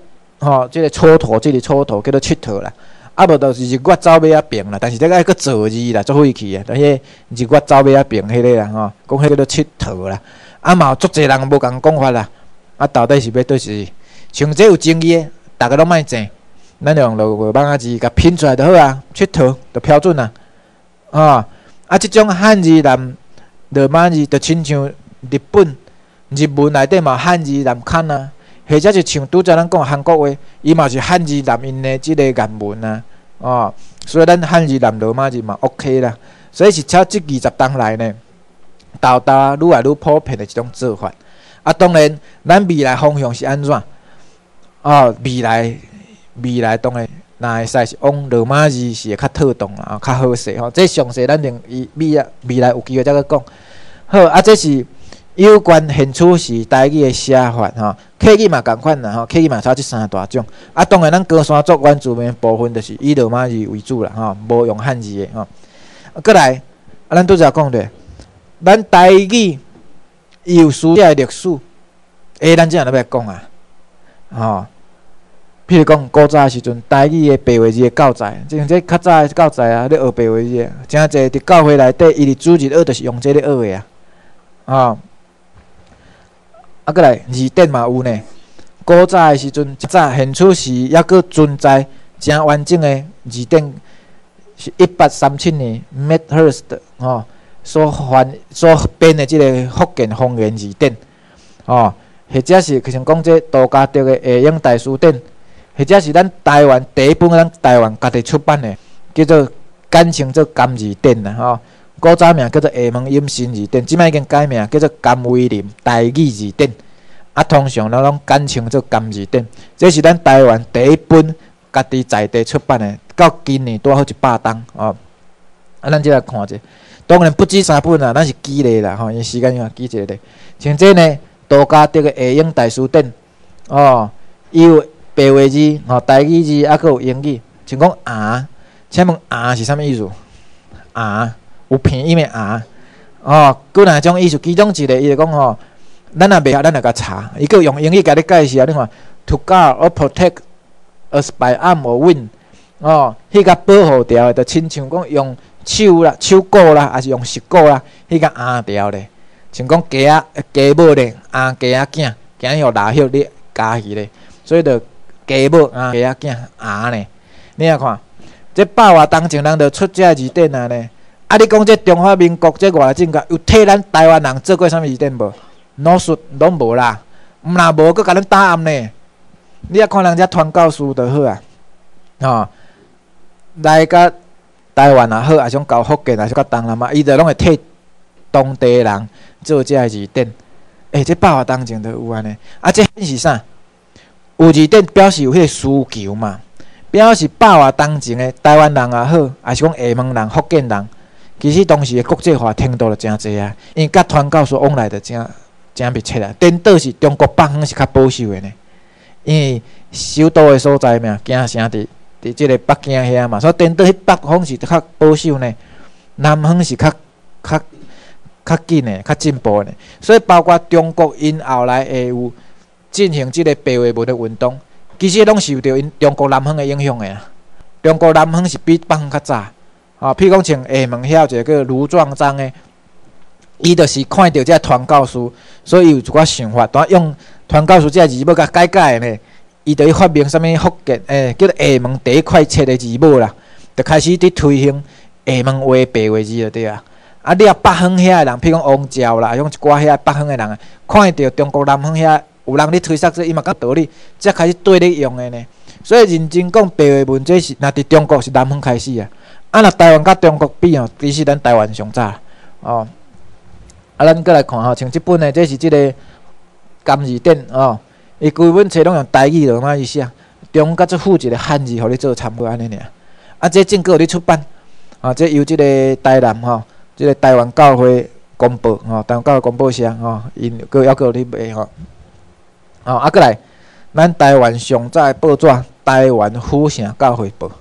吼，即、这个蹉跎，即、这个蹉跎叫做佚佗啦。啊，无就是日月走马仔平啦，但是这个爱个做字啦，做晦气啊。但迄日月走马仔平迄个啦，吼，讲迄叫做佚佗啦。啊嘛有足侪人无共讲法啦。啊，到底是要对是？像这有争议的，逐个拢莫争。咱用落个网仔字甲拼出来就好啊，佚佗就标准啦。啊，啊，即种汉字南罗马字，就亲像日本日文内底嘛汉字南汉啊。或者是像拄则咱讲韩国话，伊嘛是汉字南音的即个原文啊，哦，所以咱汉字南罗马字嘛 OK 啦。所以是超即二十当来呢，豆豆愈来愈普遍的一种做法。啊，当然，咱未来方向是安怎？哦，未来未来当然，若会使是往罗马字是会较妥当啦，较好势吼。这详细咱另伊未来未来有机会再去讲。好，啊，这是。有关现处是台语的写法吼，客语嘛共款啦吼，客语嘛差即三大种。啊，当然咱高山族原住民部分就是以罗马字为主啦吼，无用汉字的吼。啊，过来，啊，咱拄则讲着，咱台语有书写历史，诶，咱即样都要讲啊，吼。譬如讲古早时阵，台语的白话字的教材，即像这较早的教材啊，咧学白话字，真侪伫教会内底，伊伫主日学就是用这咧学的啊，吼。啊，过来字典嘛有呢。古早诶时阵，早现处是抑佫存在真完整诶字典，是一八三七年 Medhurst 吼所翻所编诶即个福建方言字典，吼，或者是像讲这杜家德诶下英大书典，或者是咱台湾第一本咱台湾家己出版诶，叫做简称做甘字典啦，吼。古早名叫做下门音新字典，即摆已经改名叫做甘威廉台语字典。啊，通常咱拢简称做甘字典。这是咱台湾第一本家己在地出版的，到今年多好一百档哦。啊，咱即来看者，当然不止三本啦，咱是记咧啦吼，因时间有限记一个咧。像这呢，杜家德的下英大书典哦，伊有白话字吼，台语字，啊，佮有英语。像讲啊，请问啊是啥物意思？啊？有偏音的啊，哦，几若种意思，其中一个伊就讲吼，咱若袂晓，咱来甲查，伊佫用英语甲你介绍，你看 ，to guard or protect us by arm or wind， 哦，迄个保护条的，就亲像讲用手啦、手鼓啦，还是用石鼓啦，迄个啊条咧，像讲鸡仔、鸡母咧，啊鸡仔囝，今日互拉休你加去咧，所以就鸡母啊鸡仔囝啊咧，你啊看，这百外当前人就出这字典啊咧。啊！你讲这中华民国这外政界有替咱台湾人做过啥物字典无？老实拢无啦。毋若无，佫甲咱答案呢？你啊看人家传教士就好啊，吼，来甲台湾也好，也想搞福建，也是甲东南嘛，伊就拢会替当地人做这字典。诶、欸，这百外当前就有安尼。啊，这是啥？有字典表示有迄个需求嘛，表示百外当前的台湾人也好，还是讲厦门人、福建人。其实当时的国际化程度就真济啊，因为甲传教士往来就真真密切啊。颠倒是中国北方是较保守的呢，因为首都的所在嘛，京城伫伫即个北京遐嘛，所以颠倒迄北方是较保守呢，南方是较较较紧的、较进步的。所以包括中国因后来会有进行即个白话文的运动，其实拢受到因中国南方的影响的啊。中国南方是比北方较早。啊，譬如讲像厦门遐有一个叫卢壮章诶，伊就是看到这传教士，所以有一寡想法，当用传教士这字母甲改改呢，伊就去发明啥物福建诶，叫做厦门第一块册的字母啦，就开始伫推行厦门话白话字了对啊。啊，你啊北方遐诶人，譬如讲王照啦，用一寡遐北方诶人啊，看到中国南方遐有人咧推测说伊嘛讲道理，才开始对咧用诶呢。所以认真讲白话文，这是若伫中国是南方开始啊。啊，若台湾甲中国比哦，其实咱台湾上早哦。啊，咱过来看吼，像即本诶，这是即个甘字典哦，伊规本册拢用台语罗马字写，中甲则附一个汉字，互你做参考安尼尔。啊，这正个有咧出版，啊，这由即个台南吼，即个台湾教会公报吼，台湾教会公报社吼，因个要个有咧卖吼。哦，啊，过来，咱台湾上早诶报纸《台湾府城教会报》。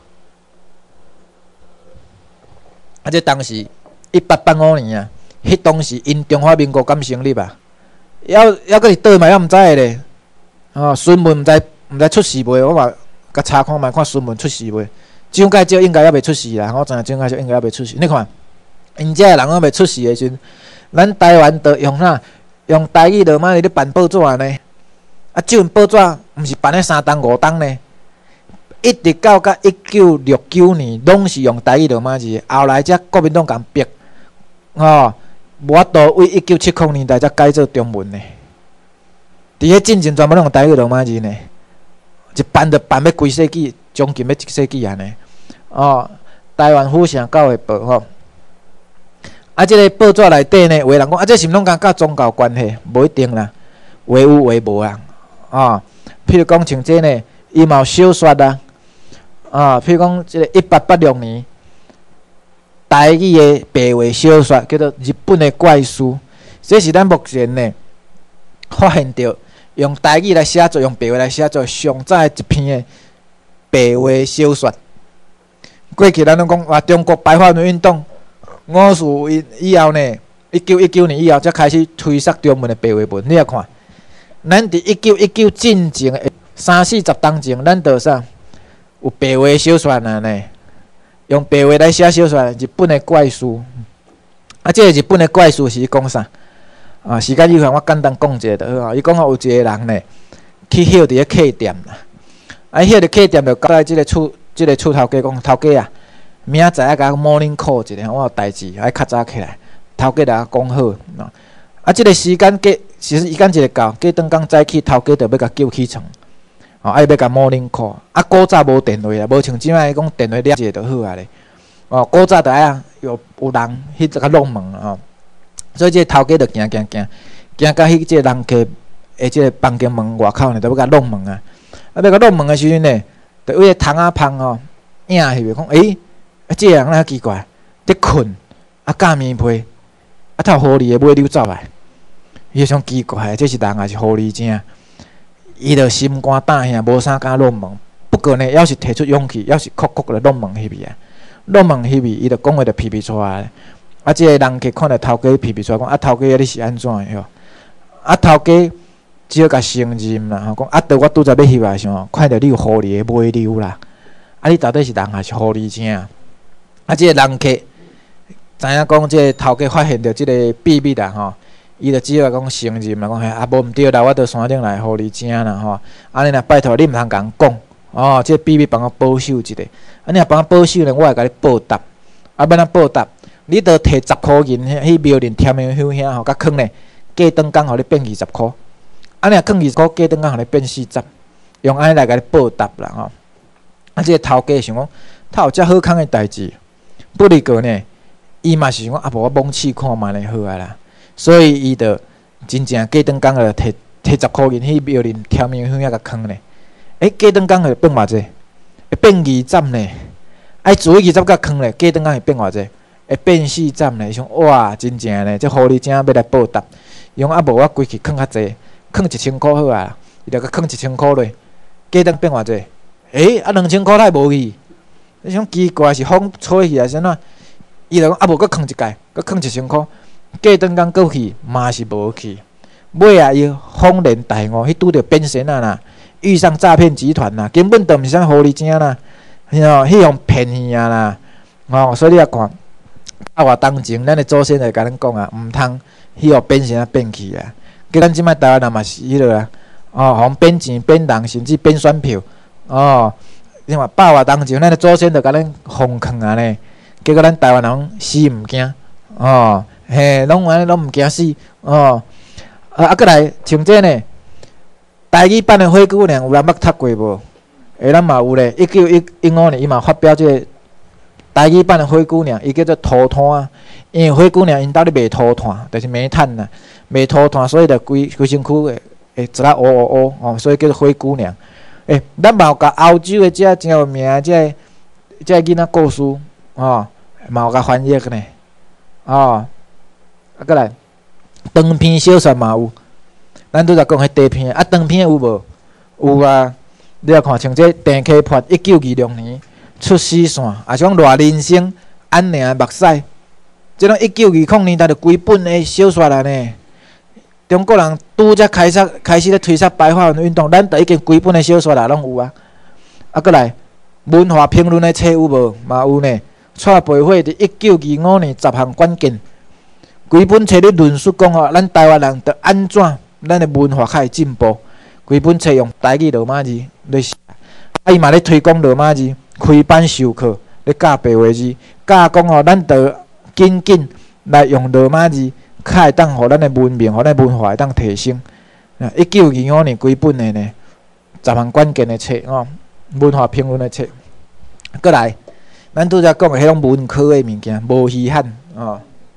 啊！这当时一八八五年啊，迄当时因中华民国刚成立啊，要要搁是倒嘛，也毋知诶咧。哦，孙文毋知毋知出事袂？我嘛甲查看觅看新闻出事袂？蒋介石应该还未出事啦，我知影蒋介石应该还未出事。你看，因遮人还未出事的时阵，咱台湾都用啥？用台语落马咧办报纸呢？啊，这份报纸毋是办咧三档五档呢？一直到甲一九六九年，拢是用台语落马字。后来才国民党共逼，哦，无法度为一九七零年代才改做中文呢。伫迄进前全部拢用台语罗马字呢，一办就办要几世纪，将近要一世纪安尼。哦，台湾府城教会报吼，啊，即、这个报纸内底呢，有个人讲啊，这是毋拢甲甲宗教关系？无一定啦，话有话无啊。哦，譬如讲像这呢，伊嘛有小说啊，啊，譬如讲即个一八八六年台语的白话小说叫做《日本的怪书》，这是咱目前呢发现到。用台语来写作，用白话来写作，上早一篇的白话小说。过去咱拢讲话中国白话文运动，五四以以后呢，一九一九年以后才开始推广中文的白话文。你来看，咱伫一九一九进前的三四十当前，咱就啥有白话小说啊呢？用白话来写小说，日本的怪书。啊，这个日本的怪书是讲啥？啊，时间有限，我简单讲一下就好。伊讲哦，有一个人呢，去歇伫个客店啦。啊，歇伫客店就交代即个厝，即个厝头家讲，头家啊，明仔载啊，甲我 morning call 一下，我有代志，爱较早起来。头家甲我讲好。啊，即个时间过，其实时间一个到，过顿工早起，头家就要甲叫起床。哦，爱要甲 morning call。啊，古早无电话啊，无像即摆讲电话掠一下就好啊咧。哦，古早就爱啊，有有人去甲弄门哦。所以这个头家就行行行，行到迄个人客诶，即个房间门外口呢，就要甲弄门啊。啊，要甲弄门诶时阵呢，就为个窗仔芳吼影翕讲，诶、欸，啊，即、这个人哪奇怪，伫困，啊，盖棉被，啊，头狐狸诶尾溜走来，伊就想奇怪，这是人还是狐狸精？伊就心肝胆吓，无啥敢弄门。不过呢，要是提出勇气，要是哭哭咧弄门翕去啊，弄门翕去，伊就讲话就皮皮出来。啊！即、这个人客看到头家皮皮出来，讲啊，头家你是安怎的吼？啊，头家只好甲承认啦，吼讲啊，倒我拄则要翕来想，看到你有狐狸的尾溜啦，啊，你到底是人还是狐狸精？啊，即、这个人客知影讲，即个头家发现着即个秘密啦，吼，伊就只好讲承认啦，讲嘿，啊，无毋对啦，我到山顶来狐狸精啦，吼，安尼若拜托你毋通甲人讲，哦，即、这个秘密帮我保守一下，啊，你若帮我保守呢，我会甲你报答，啊，要怎报答？你着摕十箍银去庙里添香香遐吼，甲囥咧，过顿工互你变二十箍。啊，你若囥二十箍，过顿工互你变四十，用安尼来甲你报答啦吼。啊，即个头家想讲，他有遮好康诶代志，不离过呢，伊嘛是想讲啊，无我猛试看卖咧好啊啦。所以伊着真正过顿工了，摕摕十箍银去庙里添香香遐甲囥咧。诶，过顿工会变偌济？会变二十呢？爱做二十甲囥咧，过顿工会变偌济？会变四站咧，想哇，真正咧，这狐狸精要来报答，用啊无我规气囥较济，囥一千箍好啊，伊着甲囥一千箍落，过顿变偌济？诶、欸，啊两千箍太无去，你想奇怪是风吹去啊？是怎？伊着讲啊无搁囥一届，搁囥一千箍，过顿工搁去嘛是无去。尾啊，伊恍然大悟，迄拄着变神啊啦，遇上诈骗集团啦，根本就毋是啥狐狸精啦，吼，迄样骗去啊啦，哦，所以你啊看。啊！我当前，咱的祖先就甲咱讲啊，毋通去互变成啊变去啊。叫咱即摆台湾人嘛是迄落啊，哦，互变钱、变人，甚至变选票，哦。你看百外当前，咱的祖先就甲咱封坑啊呢。结果咱台湾人死毋惊，哦，嘿，拢安尼拢毋惊死，哦。啊，啊，过来像这呢，台语版的灰姑娘有人捌读过无？诶，咱嘛有咧。一九一一五年，伊嘛发表这个。台语版的灰姑娘，伊叫做涂炭，因为灰姑娘因兜咧卖涂炭，就是煤炭呐，卖涂炭，所以就规规身躯会会一啦乌乌乌哦，所以叫做灰姑娘。诶、欸，咱嘛有甲欧洲的遮真有名遮遮囡仔故事哦，嘛有甲翻译呢，哦，啊，过来长篇小说嘛有，咱拄则讲迄短篇，啊，长篇有无？有啊，你来看像这郑溪破一九二六年。出死线，也是讲偌人生安宁目屎，即种一九二零年代就几本的小说啦呢。 中国人拄则开始开始咧推出白话文运动，咱就已经几本的小说啦，拢有啊。啊，过来文化评论的册有无？嘛有呢。蔡培慧伫一九二五年十项关键，规本册咧论述讲吼，咱台湾人得安怎，咱的文化较会进步。规本册用台语罗马字咧写，啊伊嘛咧推广罗马字，开班授课咧教白话字，教讲吼，咱得紧紧来用罗马字，较会当互咱的文明、互咱文化会当提升。一九二五年规本的呢，十项关键的册哦，文化评论的册。过来。咱拄则讲的迄种文科的物件，无稀罕哦。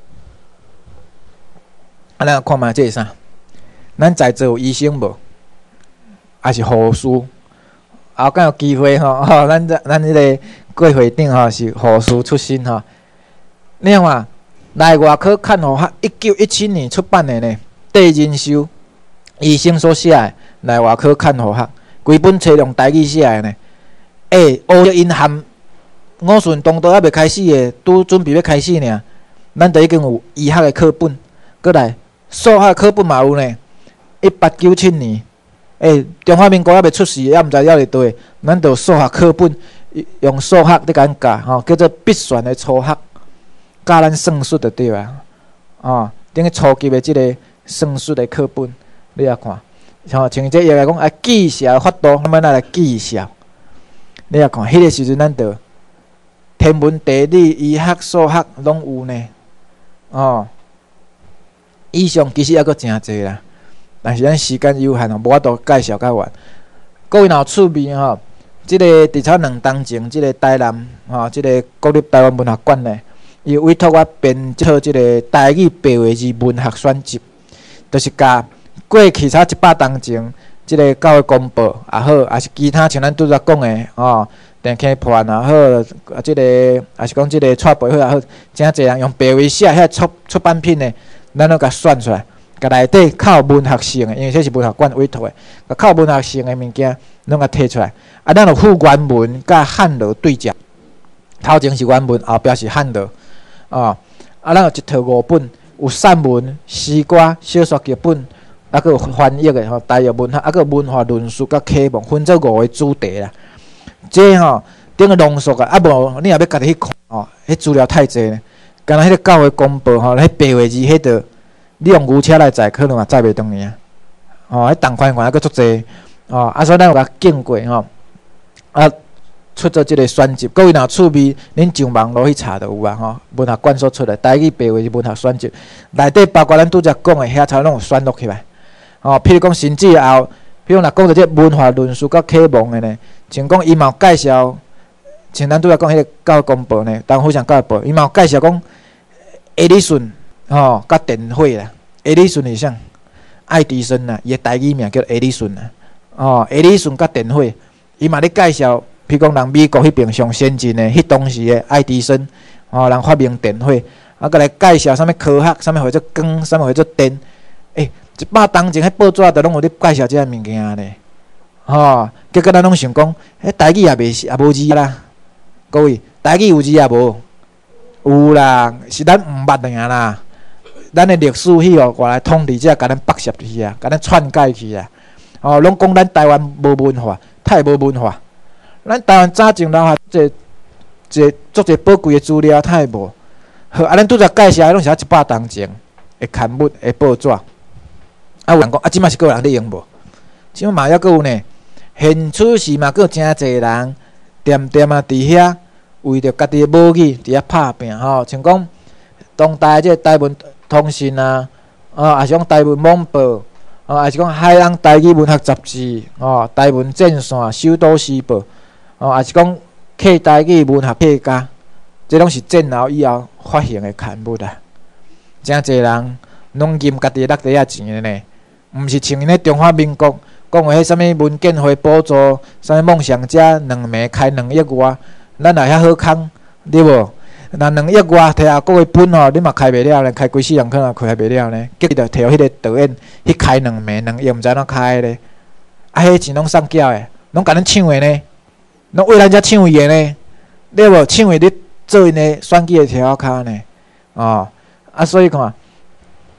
啊，咱看觅这是啥？咱在座有医生无？还是护士？后敢有机会吼？吼，咱这咱迄个贵会长吼是护士出身吼。你看嘛，来外科看护学，一九一七年出版的呢，第人修医生所写的来外科看护学，规本册用台语写的呢。诶、欸，学着因含。五顺东道还未开始诶，拄准备要开始呢。咱就已经有医学诶课本，过来数学课本嘛有呢。一八九七年，诶、欸，中华民国还未出世，也毋知了伫倒，咱就数学课本用数学咧甲咱教，吼，叫做必选诶初学，教咱算术就对啊。哦，等于初级诶即个算术诶课本，你也看，吼，像这又来讲啊，计数法度，咱们来计数，你也看，迄个时阵咱就。天文、地理、医学、数学拢有呢，哦。以上其实还阁诚济啦，但是咱时间有限哦，无法度介绍较完。各位若有趣味吼，即、这个伫差两当前，即、这个台南吼，即、这个国立台湾文学馆呢，伊委托我编册即个台语白话字文学选集，就是甲过去差一百当前，即、这个教育公报也好，也是其他像咱拄则讲的哦。电器破也好，啊，即、这个也是讲即个蔡培慧也好，真侪人用白话写遐出出版品的，咱都甲选出来，甲内底靠文学性的，因为这是文学馆委托的，甲靠文学性的物件，拢甲摕出来。啊，咱有副原文甲汉罗对照，头前是原文，后壁是汉罗，哦，啊，咱有一套五本，有散文、诗歌、小说剧本，啊，佮有翻译的吼，台语文学，啊，佮有文化论述甲启蒙，分做五个主题啦。这吼，顶个浓缩啊，啊无你若要家己去看吼，迄资料太济咧。敢若迄个教育公报吼，迄白话字迄个，你用牛车来载，可能嘛载袂动去啊。哦，迄同款款还佫足济哦，啊所以咱有甲经过吼，啊出做即个选集。各位若趣味，恁上网络去查就有啊吼。文学馆所出的台语白话字文学选集，内底包括咱拄则讲的遐才拢有选录起来。哦，譬如讲甚至后。比如若讲到这文化论述甲启蒙的呢，像讲伊嘛有介绍，像咱拄仔讲迄个教育公报呢，当非常教育报，伊嘛有介绍讲爱迪逊吼甲电火啦，爱迪逊是啥？爱迪生啦，伊的台语名叫爱迪逊啦，哦，爱迪逊甲电火，伊嘛咧介绍，譬如讲人美国迄边上先进的，迄当时的爱迪生，哦，人发明电火，啊，佮来介绍啥物科学，啥物或者光，啥物或者电，诶。一百当前，迄报纸都拢有咧介绍即个物件咧，吼，结果咱拢想讲，迄台语也袂是，也无字啦。各位，台语有字也无？有啦，是咱毋捌尔啦。咱的历史迄哦，外来统治者甲咱剥削去啊，甲咱篡改去啊。哦，拢讲咱台湾无文化，太无文化。咱台湾早前留下即即足侪宝贵的资料，太无。好，啊，咱拄则介绍，拢是一百当前的刊物的报纸。啊，有人讲啊，即摆是个人咧用无？即摆嘛还阁有呢。现此时嘛，阁有诚侪人点点啊，伫遐为着家己的母语伫遐拍拼吼。像讲当代即个台湾通信啊，啊，也是讲台湾网报，啊，也是讲海洋台语文学杂志，哦，台湾战线、首都时报，哦，也是讲客台语文学客家，这拢是战后以后发行的刊物啊。诚侪人拢吟家己落地啊钱的呢。毋是像因咧中华民国讲的迄啥物文建会补助，啥物梦想家两暝开两亿外，咱也遐好康，对无？若两亿外摕阿国的本吼，你嘛开袂了咧，开几世人可能开袂了咧，结果着摕迄个导演去开两暝两亿，毋知哪开咧。啊，迄钱拢送缴的，拢甲咱抢的呢，拢为咱遮抢伊的呢，对无？抢伊咧做因的选举的条骹呢，哦，啊，所以看。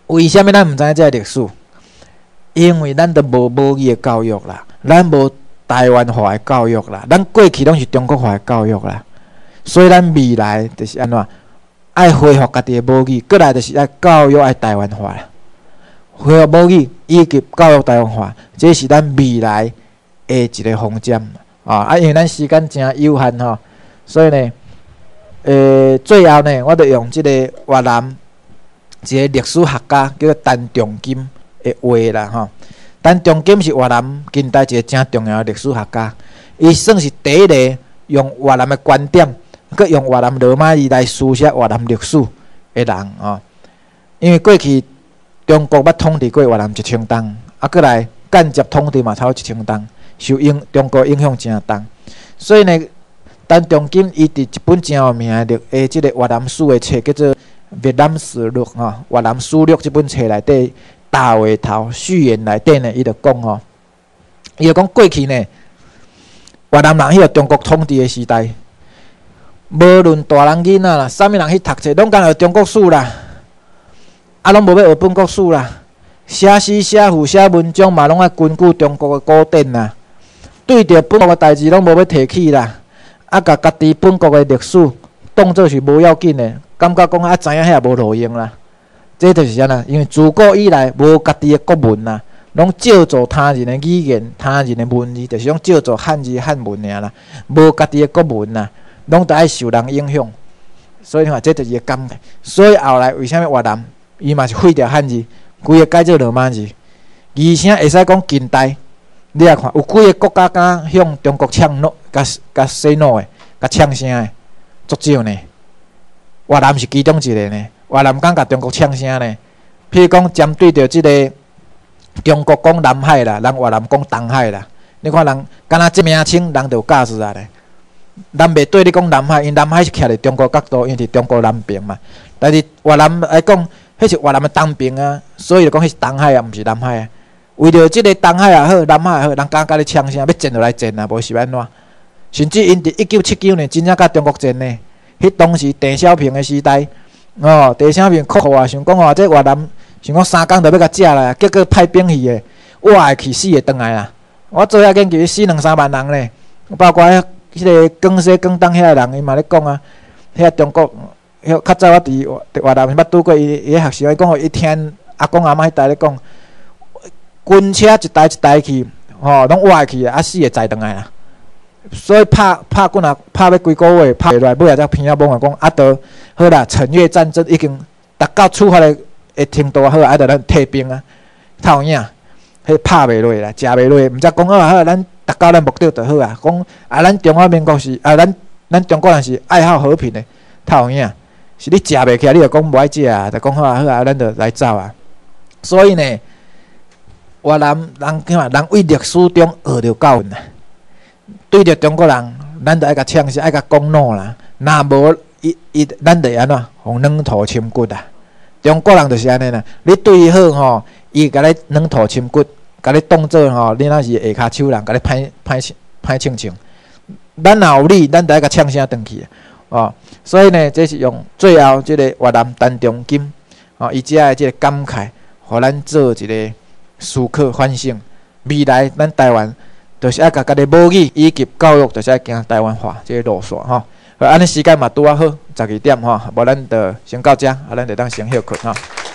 为什么咱毋知影这历史？因为咱都无母语的教育啦，咱无台湾话的教育啦，咱过去拢是中国话的教育啦，所以咱未来就是安怎爱恢复家己的母语，过来就是爱教育爱台湾话啦。恢复母语以及教育台湾话，这是咱未来的一个方针啊！啊，因为咱时间真有限吼，所以呢，呃，最后呢，我着用即个越南一个历史学家叫做陈仲金的话啦吼。陈仲金是越南近代一个真重要的历史学家，伊算是第一个用越南的观点，佮用越南罗马字来书写越南历史的人哦。因为过去中国捌统治过越南一千冬，啊，过来间接统治嘛超一千冬，受影中国影响真重。所以呢，陈仲金伊伫一本真有名的诶，即个越南史的册叫做《越南史录》吼，《越南史录》即本册内底大话头序言内底呢，伊就讲吼，伊就讲过去呢，越南人迄个中国统治的时代，无论大人囡仔啦，啥物人去读册，拢敢学中国史啦。啊，拢无要学本国史啦，写诗写赋写文章嘛，拢爱根据中国的古典啦。对着本国的代志，拢无要提起啦。啊，甲家己本国的历史当作是无要紧的，感觉讲啊，知影遐也无路用啦。这就是啥啦？因为自古以来无家己的国文啦，拢照做他人的语言、他人的文字，就是讲照做汉字汉文尔啦，无家己的国文啦，拢得爱受人影响。所以你看，这就是伊个感慨。所以后来为啥物越南？伊嘛是废掉汉字，规个改做罗马字，而且会使讲近代。你来看，有几个国家敢向中国呛怒、甲甲 say no 的、甲呛声的，足少呢。越南是其中一个呢。越南敢甲中国呛声呢？譬如讲，针对着即个中国讲南海啦，人越南讲东海啦。你看人，敢若即名称，人就有架势啊咧。咱袂对你讲南海，因南海是徛伫中国角度，因为伫中国南边嘛。但是越南来讲，迄是越南的东边啊，所以就讲迄是东海啊，毋是南海啊。为着即个东海也好，南海也好，人敢甲你呛声，要战就来战啊，无是安怎？甚至因伫一九七九年真正甲中国战呢。迄当时邓小平的时代，哦，邓小平哭啊，想讲哦，这越南想讲三工就要甲食啦，结果派兵去的，我会去死会转来啦。我做遐研究，死两三万人咧，包括迄迄个广西广东遐人，伊嘛咧讲啊，遐中国。较早我伫越南捌拄过伊，伊学生伊讲哦，伊听阿公阿妈迄代咧讲，军车一台一台去，吼，拢挖去啊，死会载转来啦。所以拍拍棍啊，拍要几个月，拍落来尾啊，才偏啊懵啊讲啊，得好啦，陈越战争已经达到处罚的的程度啊，好啊，啊，得咱退兵啊，透影，迄拍袂落啦，食袂落，毋则讲好啊，好，咱达到咱目的就好啊。讲啊，咱中华民国是啊，咱咱中国人是爱好和平的，透影。是你食袂起，你就讲无爱食啊，就讲好啊好啊，咱就来走啊。所以呢，越南人看嘛，人为历史中学着教训啊。对着中国人，咱就爱甲呛声，爱甲讲喏啦。若无伊伊，咱就安怎，互软土深骨啊。中国人就是安尼啦。你对伊好吼，伊甲你软土深骨，甲你当做吼，你若是下骹手人，甲你歹歹歹清清。咱若有理，咱就爱甲呛声转去哦。所以呢，这是用最后即个越南陈仲金哦，伊遮个即个感慨，互咱做一个思考反省。未来咱台湾就是爱甲家己母语以及教育，就是爱行台湾化即个路线吼。好，安尼时间嘛拄啊好，十二点吼，无咱就先到遮，啊，咱就当先休困吼。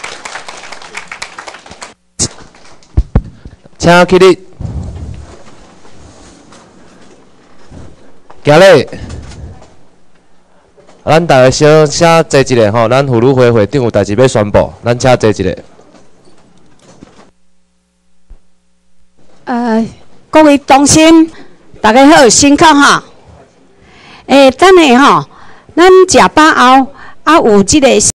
请起立，行咧。咱大家小请坐一下吼，咱妇女会会长有代志要宣布，咱请坐一下。 呃，各位同心，大家好，辛苦哈。诶，等下吼，咱食饱后，啊有即个。